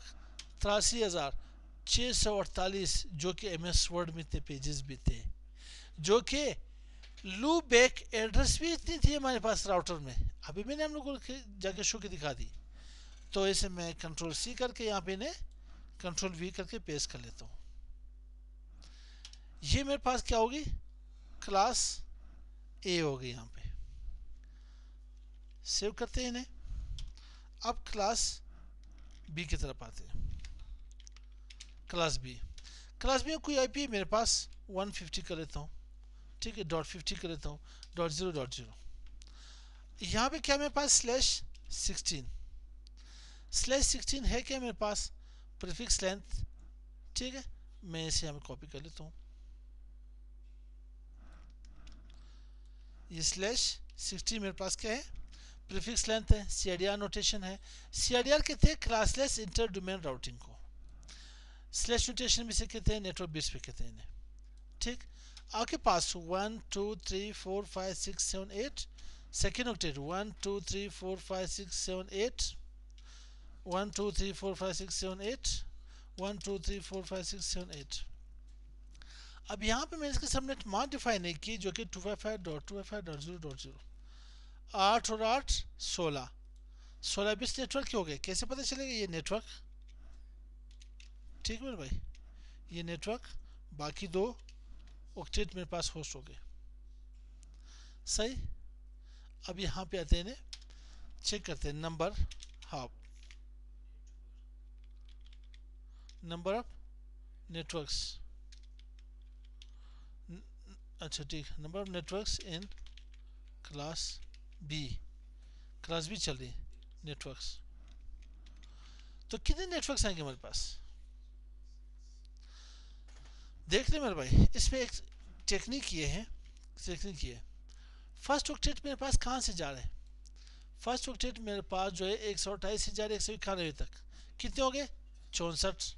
83,648 जो कि MS वर्ड में थे, पेजेस भी थे, जो कि लूप बैक एड्रेस भी इतनी थी हमारे पास राउटर में। अभी मैंने हम लोगों को जाके शो की दिखा दी। तो इसे मैं Ctrl+C करके यहाँ पे इन्हें Ctrl+V करके पेस्ट कर लेता हूँ। ये मेरे पास क्या होगी? क्लास ए होगी। यहाँ पे सेव करते हैं इन्हें। अब क्लास बी की तरफ आते हैं। क्लास बी में कोई IP मेरे पास 150 कर लेता हूँ, ठीक है, .50 कर लेता हूँ, .0.0। यहाँ पे क्या मेरे पास /16 है क्या मेरे पास? प्रीफिक्स लेंथ, ठीक है, मैं इसे यहाँ पे कॉपी कर लेता हूँ। ये /16 मेरे पास क्या है? प्रीफिक्स लेंथ है, CIDR नोटेशन है। CIDR कहते हैं क्लासलेस इंटर डोमेन राउटिंग को, स्लैश नोटेशन में से कहते हैं नेटवर्क बिट्स पे कहते हैं, ठीक। आपके पास 1 2 3 4 5 6 7 8 सेकेंड ऑक्टेट 1 2 3 4 5 6 7 8 1 2 3 4 5 6 7 8 1 2 3 4 5 6 7 8। अब यहाँ पे मैंने इसके सबनेट मास्क डिफाइन नहीं की जो कि 255.255.0.0 8 और 8 16 16 बिट्स नेटवर्क के हो गए। कैसे पता चलेगा ये नेटवर्क? ठीक है मेरे भाई, ये नेटवर्क, बाकी दो ऑक्टेट मेरे पास होस्ट हो गए। सही। अब यहाँ पे आते हैं, चेक करते हैं नंबर ऑफ नेटवर्क्स। अच्छा ठीक, number of networks in class B चल रही है नेटवर्क्स। तो कितने नेटवर्क्स आएंगे हमारे पास? देख ले मेरे भाई, इसमें एक टेक्निक ये है, फर्स्ट ऑक्टेट मेरे पास कहाँ से जा रहा है? फर्स्ट ऑक्टेट मेरे पास जो है 128 से जा रहा है 191 तक। कितने हो गए? 64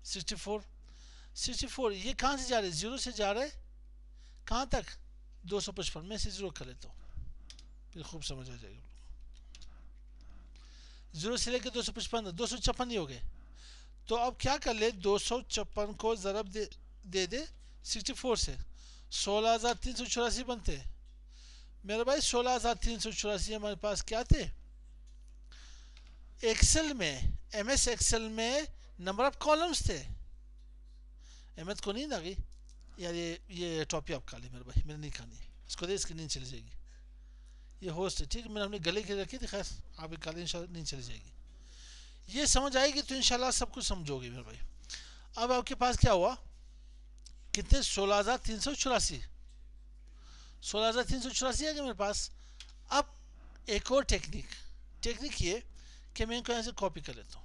64। ये कहाँ से जा रहे हैं? जीरो से जा रहे हैं कहाँ तक? 255। मैं से जीरो कर लेता हूँ, फिर खूब समझ आ जाएगा। जीरो से लेकर 255, 256 ही हो गए। तो अब क्या कर ले, 256 को ज़रब दे 64 से, 16,384 बनते हैं मेरे भाई। 16,384 हमारे पास क्या थे? एक्सेल में, MS एक्सेल में नंबर ऑफ कॉलम्स थे। अहमद को नींद आ गई यार, ये टॉपी आप खा ली मेरे भाई, मैंने नहीं खानी, इसको दे, इसकी नींद चली जाएगी। ये होस्ट है, ठीक है, मैंने अपने गले के रखी थी, खैर आप खा लें, इंशाल्लाह नींद चली जाएगी। ये समझ आएगी तो इंशाल्लाह सब कुछ समझोगे मेरे भाई। अब आपके पास क्या हुआ? कितने? 16,384 आ गए मेरे पास। अब एक और टेक्निक ये कि मैं इनको यहाँ से कॉपी कर लेता हूँ।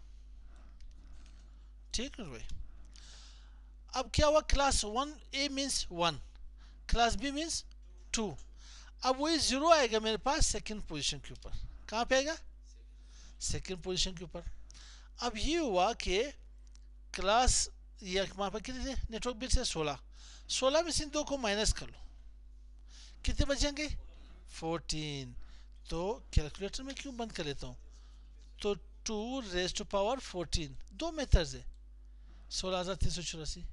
ठीक है भाई। अब क्या हुआ? Class 1A means 1, class B means 2। अब वही जीरो आएगा मेरे पास सेकंड पोजीशन के ऊपर। कहाँ पे आएगा? सेकंड पोजीशन के ऊपर। अब ये हुआ कि क्लास, ये वहाँ पर कितने थे नेटवर्क बिट से? 16 में से इन दो को माइनस कर लो, कितने बचेंगे? 14। तो कैलकुलेटर में क्यों बंद कर लेता हूँ, तो 2^14। दो मेथड्स है, 16,384।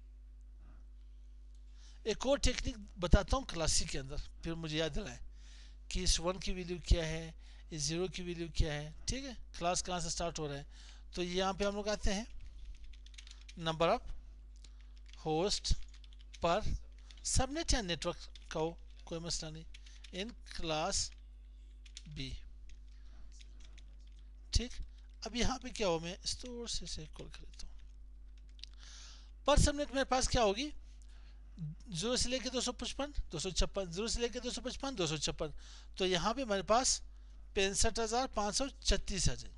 एक और टेक्निक बताता हूँ क्लास C के अंदर, फिर मुझे याद दिलाएं कि इस 1 की वैल्यू क्या है, इस 0 की वैल्यू क्या है। ठीक है, क्लास कहाँ से स्टार्ट हो रहा है? तो यहाँ पे हम लोग आते हैं number of host per subnet या नेटवर्क का हो, कोई मसला नहीं, इन क्लास B। ठीक, अब यहाँ पे क्या हो, मैं स्टोर से कॉल कर लेता हूँ। पर सबनेट मेरे पास क्या होगी? 0 से लेकर 255, 256, 0 से लेकर 255, 256। तो यहाँ पे मेरे पास 65,536 आ जाएंगे।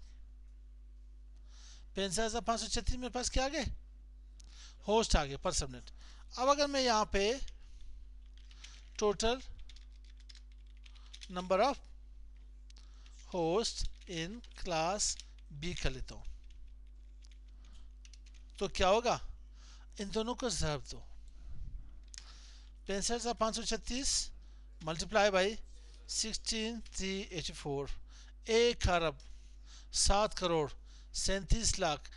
65,536 मेरे पास क्या आ गए? होस्ट आ गए पर सबनेट। अब अगर मैं यहाँ पे total number of host in class B कर लेता हूँ, तो क्या होगा? इन दोनों को ज़रब दो, 65,536 मल्टीप्लाई बाई 16,384, 1 अरब 7 करोड़ 37 लाख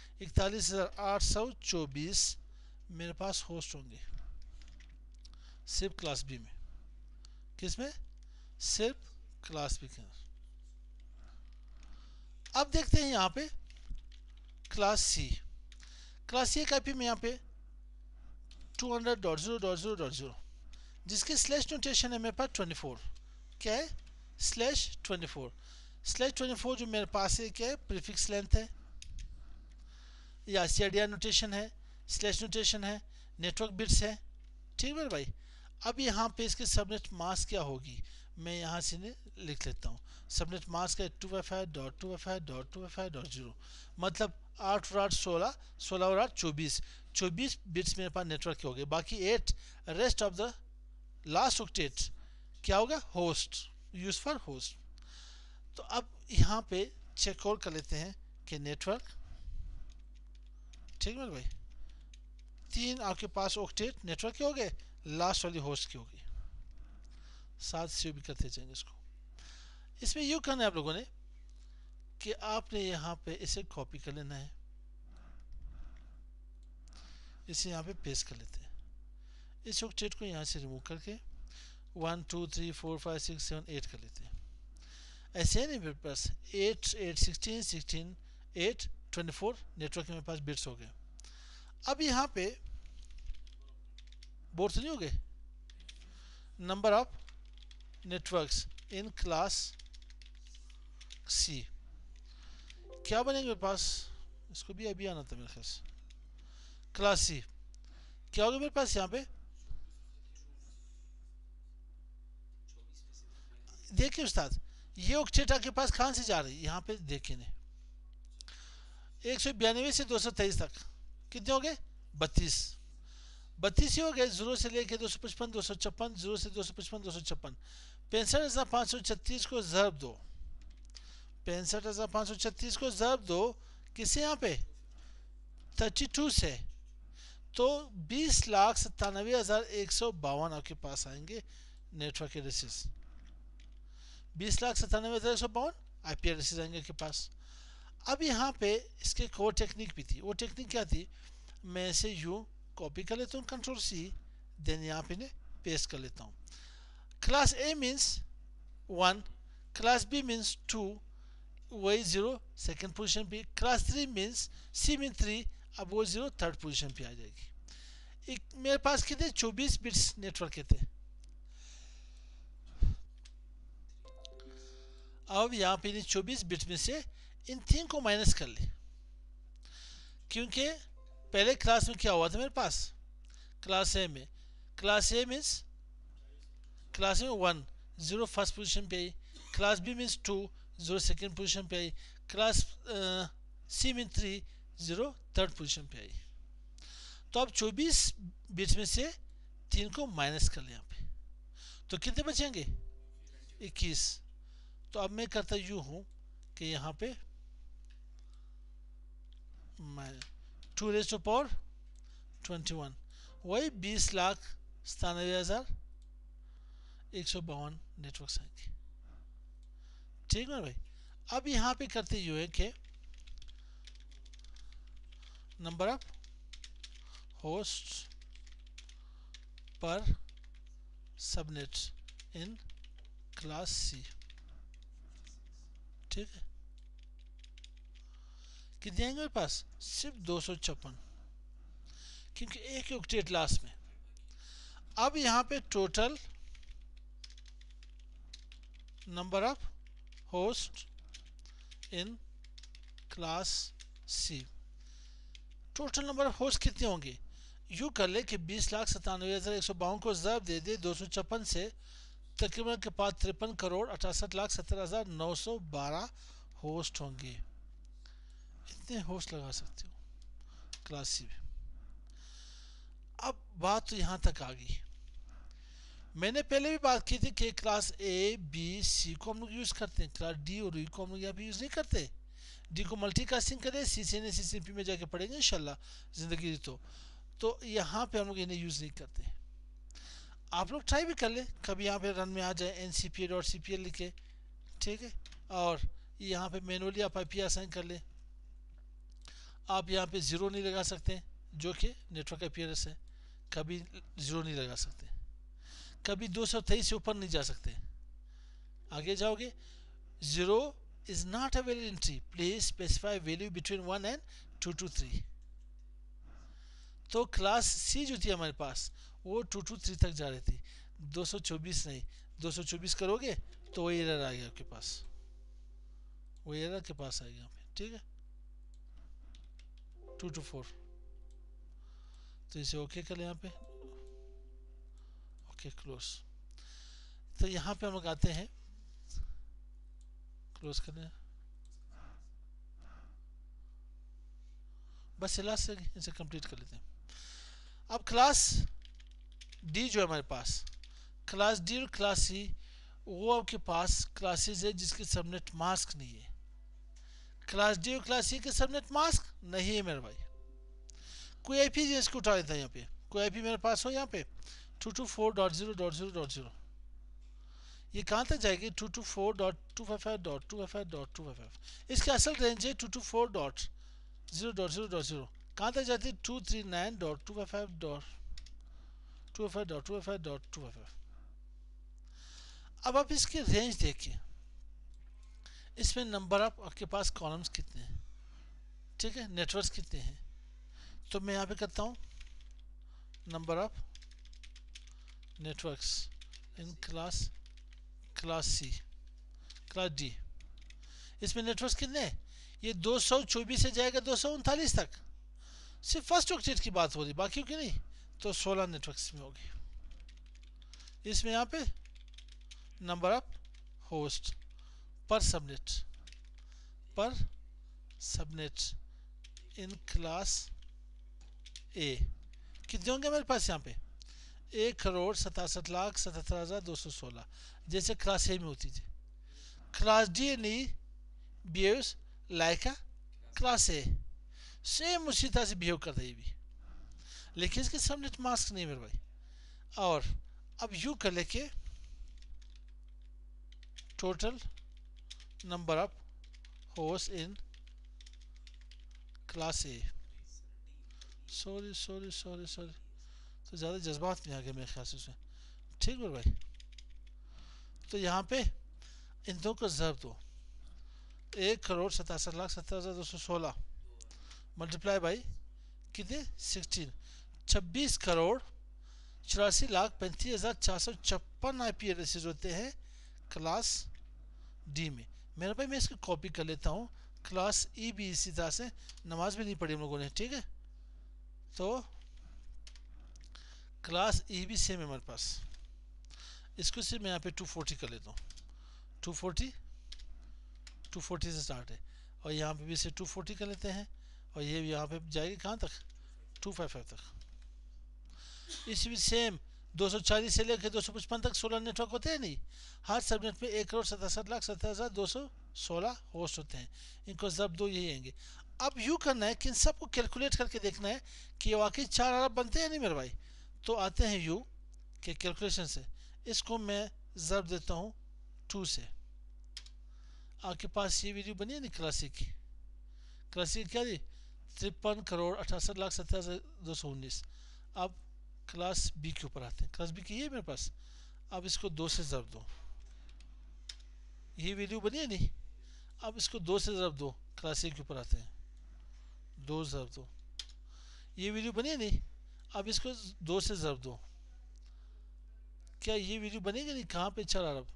41,824 मेरे पास होस्ट होंगे सिर्फ क्लास B में। किसमें? सिर्फ क्लास B के अंदर। अब देखते हैं यहाँ पे क्लास C एक IP में यहाँ पे 200.0.0.0 जिसकी स्लैश नोटेशन है मेरे पास 24। क्या है? /24 जो मेरे पास है क्या है? प्रीफिक्स लेंथ है या CIDR नोटेशन है, स्लैश नोटेशन है, नेटवर्क बिट्स है। ठीक है भाई। अब यहाँ पे इसके सबनेट मास्क क्या होगी, मैं यहाँ से लिख लेता हूँ। सबनेट मास्क है 255.255.255.0, मतलब 8 और 8 16, 16 और 8 24 बिट्स मेरे पास नेटवर्क के हो गए। बाकी 8 rest of the last octet क्या होगा? Host, use for host. तो अब यहाँ पे चेक और कर लेते हैं कि नेटवर्क, ठीक है भाई, 3 आपके पास ऑक्टेट नेटवर्क के हो गए, लास्ट वाली होस्ट की होगी। साथ से भी करते जाएंगे इसको। इसमें यूँ करना है आप लोगों ने कि आपने यहाँ पे इसे कॉपी कर लेना है, इसे यहाँ पे पेस्ट कर लेते हैं। इस ऑक्टेट को यहाँ से रिमूव करके 1 2 3 4 5 6 7 8 कर लेते हैं। ऐसे है नहीं मेरे पास 8 8 16 16 8 24 नेटवर्क के मेरे पास बिट्स हो गए। अब यहाँ पे बोर तो नहीं हो गए, number of networks in class C क्या बनेंगे मेरे पास, इसको भी अभी आना था मेरे ख्याल से। क्लास सी क्या होगा मेरे पास यहाँ पे, देखिए उस्ताद ये ऑक्टेट आपके पास कहाँ से जा रही है, यहाँ पे देखिए ने 192 से 223 तक कितने हो गए 32 32 ही हो गए। 0 से लेके 255 256, 0 से 255 256, 65,536 को ज़रब दो, 65,536 को ज़रब दो किसे यहाँ पे 32 से, तो 20,97,152 आपके पास आएंगे नेटवर्क एड्रेसेस, 20,97,152 IP एड्रेसेस आएंगे आपके पास। अब यहाँ पे इसके एक और टेक्निक भी थी, वो टेक्निक क्या थी, मैं इसे यूँ कॉपी कर लेता हूँ कंट्रोल C, देन यहाँ पे पेस्ट कर लेता हूँ। Class A means 1, class B means 2, वही 0 सेकेंड पोजीशन पे, क्लास 3 मीन्स C मीन 3, अब वो 0 थर्ड पोजीशन पे आ जाएगी। मेरे पास कितने 24 बिट्स नेटवर्क के थे। अब यहाँ पे 24 बिट्स में से इन 3 को माइनस कर ले, क्योंकि पहले क्लास में क्या हुआ था मेरे पास, क्लास ए में, क्लास ए मीन्स क्लास में 1 0 फर्स्ट पोजीशन पे आई, class B means 2 0 second position पे आई, class C mean 3 0 third position पे आई। तो अब 24 बिट्स में से 3 को माइनस कर ले यहाँ पे, तो कितने बचेंगे 21। तो अब मैं करता यूँ हूँ कि यहाँ पे 2 raised to power 21, वही 20,97,152 नेटवर्क आएंगे। ठीक है भाई। अब यहाँ पे करते यूँ है कि number of host per subnet in class C, ठीक है, कितने आएंगे मेरे पास सिर्फ 256, क्योंकि एक ऑक्टेट लास्ट में। अब यहाँ पे total number of host in class C, total number of host कितने होंगे, यूँ कर ले कि 20,97,152 को ज़रब दे दे 256 से, तकरीबन के पास 53,68,70,912 होस्ट होंगे। इतने होस्ट लगा सकते हो क्लास सी में। अब बात तो यहाँ तक आ गई। मैंने पहले भी बात की थी कि क्लास ए बी सी को हम लोग यूज़ करते हैं, क्लास डी और ई को हम लोग यहाँ पे यूज़ नहीं करते। डी को मल्टीकास्टिंग करें, CCNA में जाके पढ़ेंगे इंशाल्लाह ज़िंदगी तो यहाँ पे हम लोग इन्हें यूज़ नहीं करते। आप लोग ट्राई भी कर ले, कभी यहाँ पे रन में आ जाए ncpa.cpl लिखे, ठीक है, और यहाँ पे मैनुअली आप IP असाइन कर ले। आप यहाँ पे 0 नहीं लगा सकते जो कि नेटवर्क IP एड्रेस है, कभी 0 नहीं लगा सकते, कभी 223 से ऊपर नहीं जा सकते। आगे जाओगे 0 is not a valid entry, please specify value between 1 and 223। तो क्लास सी जो थी हमारे पास वो 223 तक जा रही थी, 224 नहीं। 224 करोगे तो वही एरर आ गया आपके पास, वही एरर के पास आएगा यहाँ पे, ठीक है, 224। तो इसे ओके कर ले यहाँ पे, ओके क्लोज। तो यहाँ पे हम लोग आते हैं, क्लोज करने, बस लास्ट से इसे कंप्लीट कर लेते हैं। अब क्लास डी जो है हमारे पास, क्लास डी और क्लास सी, वो आपके पास क्लासेस है जिसके सबनेट मास्क नहीं है। क्लास डी और क्लास सी के सबनेट मास्क नहीं है मेरे भाई। कोई आईपी जिसको उठा लेता है यहाँ पे, कोई आईपी मेरे पास हो यहाँ पे 224.0.0.0, ये कहाँ तक जाएगी 224.255.255.255। इसकी असल रेंज है 224.0.0.0। कहाँ तक जाती है 239.255.255.255। अब आप इसकी रेंज देखिए, इसमें नंबर ऑफ आपके पास कॉलम्स कितने हैं, ठीक है, नेटवर्क्स कितने हैं। तो मैं यहाँ पे करता हूँ number of networks in class C, class D. इसमें नेटवर्क्स कितने हैं, ये 224 से जाएगा 239 तक। सिर्फ फर्स्ट ऑक्टेट की बात हो रही, बाकी की नहीं। तो 16 नेटवर्क्स में होगी। इसमें यहाँ पे number of host per subnet in class A कितने होंगे मेरे पास यहाँ पे 1,67,77,216, जैसे क्लास ए में होती थी। क्लास डी नहीं behaves like a class A, same उसी तरह से बिहेव कर रही भी, लेकिन इसके सबनेट मास्क नहीं मेरे भाई। और अब यू कर लेके total number of host in class A. Sorry तो ज़्यादा जज्बात में आ गया मेरे ख्याल से उसमें, ठीक है भाई। तो यहाँ पे इन दो को ज़रब दो, 1,67,70,216 मल्टीप्लाई बाई कितने 16, 26,84,35,456 IP एड्रेसेस होते हैं क्लास डी में। मेरे भाई मैं इसकी कॉपी कर लेता हूँ। क्लास ई भी इसी तरह से, नमाज भी नहीं पढ़ी हम लोगों ने, ठीक है। तो क्लास ई भी सेम है हमारे पास। इसको सिर्फ मैं यहाँ पे 240 कर लेता हूँ। 240 से स्टार्ट है, और यहाँ पे भी इसे 240 कर लेते हैं, और ये यहाँ पे जाएगी कहाँ तक 255 तक। इसी भी सेम 240 से लेकर 255 तक 16 नेटवर्क होते हैं नहीं। हर सबनेट में 1,67,70,216 होस्ट होते हैं। इनको जब दो यही आएंगे। अब यू करना है कि इन सबको कैलकुलेट करके देखना है कि ये वाकई 4 अरब बनते हैं नहीं मेरे भाई। तो आते हैं यू के कैलकुलेशन से, इसको मैं जब देता हूँ 2 से। आपके पास ये वीडियो बनी है नहीं क्लासिक की, क्लासिक क्या थी 53,68,67,219। अब क्लास बी के ऊपर आते हैं। क्लास बी की ये मेरे पास, अब इसको 2 से ज़रब दो। ये वीडियो बनी है नहीं, अब इसको 2 से ज़रब दो। क्लास ए के ऊपर आते हैं, 2 ज़रब दो। ये वीडियो बनी है नहीं, अब इसको 2 से ज़रब दो। क्या ये वीडियो बनेगी नहीं, कहाँ पे 4 अरब,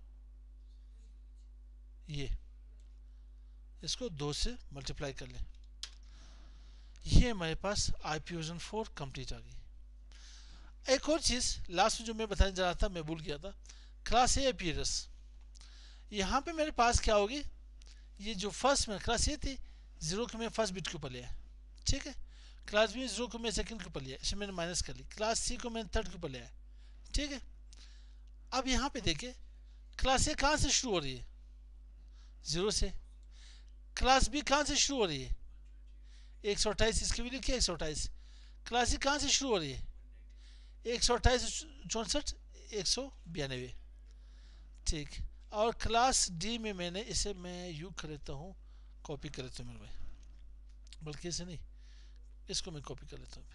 ये इसको 2 से मल्टीप्लाई कर लें। ये हमारे पास IPv4 कंप्लीट आ गई। एक और चीज़ लास्ट में जो मैं बताने जा रहा था, मैं भूल गया था, क्लास ए IP एड्रेस। यहाँ पे मेरे पास क्या होगी, ये जो फर्स्ट में क्लास ए थी 0 को मैं फर्स्ट बिट के ऊपर लिया, ठीक है। क्लास बी 0 को मैं सेकंड के ऊपर लिया, इसे मैंने माइनस कर ली। क्लास सी को मैंने थर्ड के ऊपर लिया, ठीक है। अब यहाँ पे देखिए क्लास ए कहाँ से शुरू हो रही है 0 से, क्लास बी कहाँ से शुरू हो रही है 128, इसकी वैल्यू क्या 128। क्लास सी कहाँ से शुरू हो रही है 128, 64, 192, ठीक। और क्लास डी में मैंने इसे मैं यू कर लेता हूँ, कॉपी कर लेता हूँ मेरे भाई, बल्कि इसे नहीं, इसको मैं कॉपी कर लेता हूँ।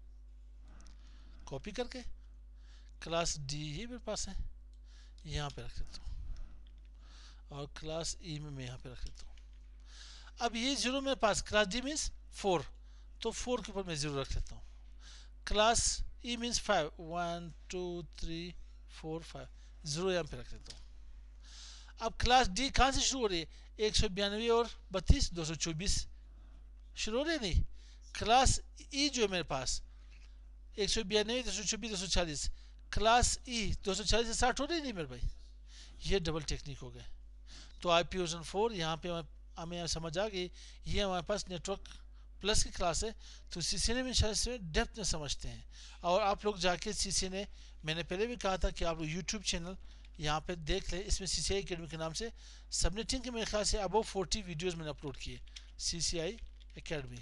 कॉपी करके क्लास डी ही मेरे पास है, यहाँ पे रख देता हूँ, और क्लास ई में मैं यहाँ पे रख देता हूँ। अब ये 0 मेरे पास, क्लास डी मीन्स 4, तो 4 के ऊपर मैं 0 रख देता हूँ। क्लास ई मीन्स 5, 1 2 3 4 5, 0 यहाँ पे रख देता हूँ। अब क्लास डी कहाँ से शुरू हो रही है 192 और 32, 224 शुरू हो रही है नहीं। क्लास ई जो है मेरे पास 192, 224, 240, क्लास ई 240 से 60 हो रही नहीं मेरे भाई। ये डबल टेक्निक हो गए। तो IPv4 यहाँ पे हमें समझ आ गई, ये हमारे पास नेटवर्क प्लस की क्लास है। तो CCNA में शायद से डेप्थ में समझते हैं। और आप लोग जाके CCNA, मैंने पहले भी कहा था कि आप लोग यूट्यूब चैनल यहाँ पे देख लें, इसमें CCIE Academy के नाम से सबनेटिंग के मेरे ख्याल से अबव 40 वीडियोज़ मैंने अपलोड किए। CCIE Academy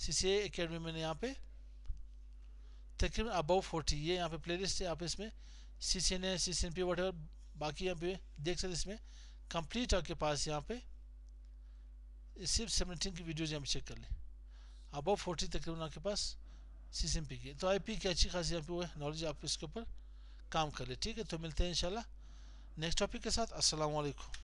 मैंने यहाँ पे तकरीबन अबव 40, ये यहाँ पे प्लेलिस्ट है, आप इसमें CCNA CCNP वट बाकी यहाँ पे देख सकते इसमें कंप्लीट आपके पास यहाँ पे सिर्फ सबनेटिंग की वीडियोज़ यहाँ पे चेक कर लें अबव 40 तकरीबन आपके पास CCNP की। तो IP की अच्छी खासी यहाँ पे वो है नॉलेज, आप इसके ऊपर काम कर ले। ठीक है, तो मिलते हैं इंशाल्लाह नेक्स्ट टॉपिक के साथ। अस्सलाम वालेकुम।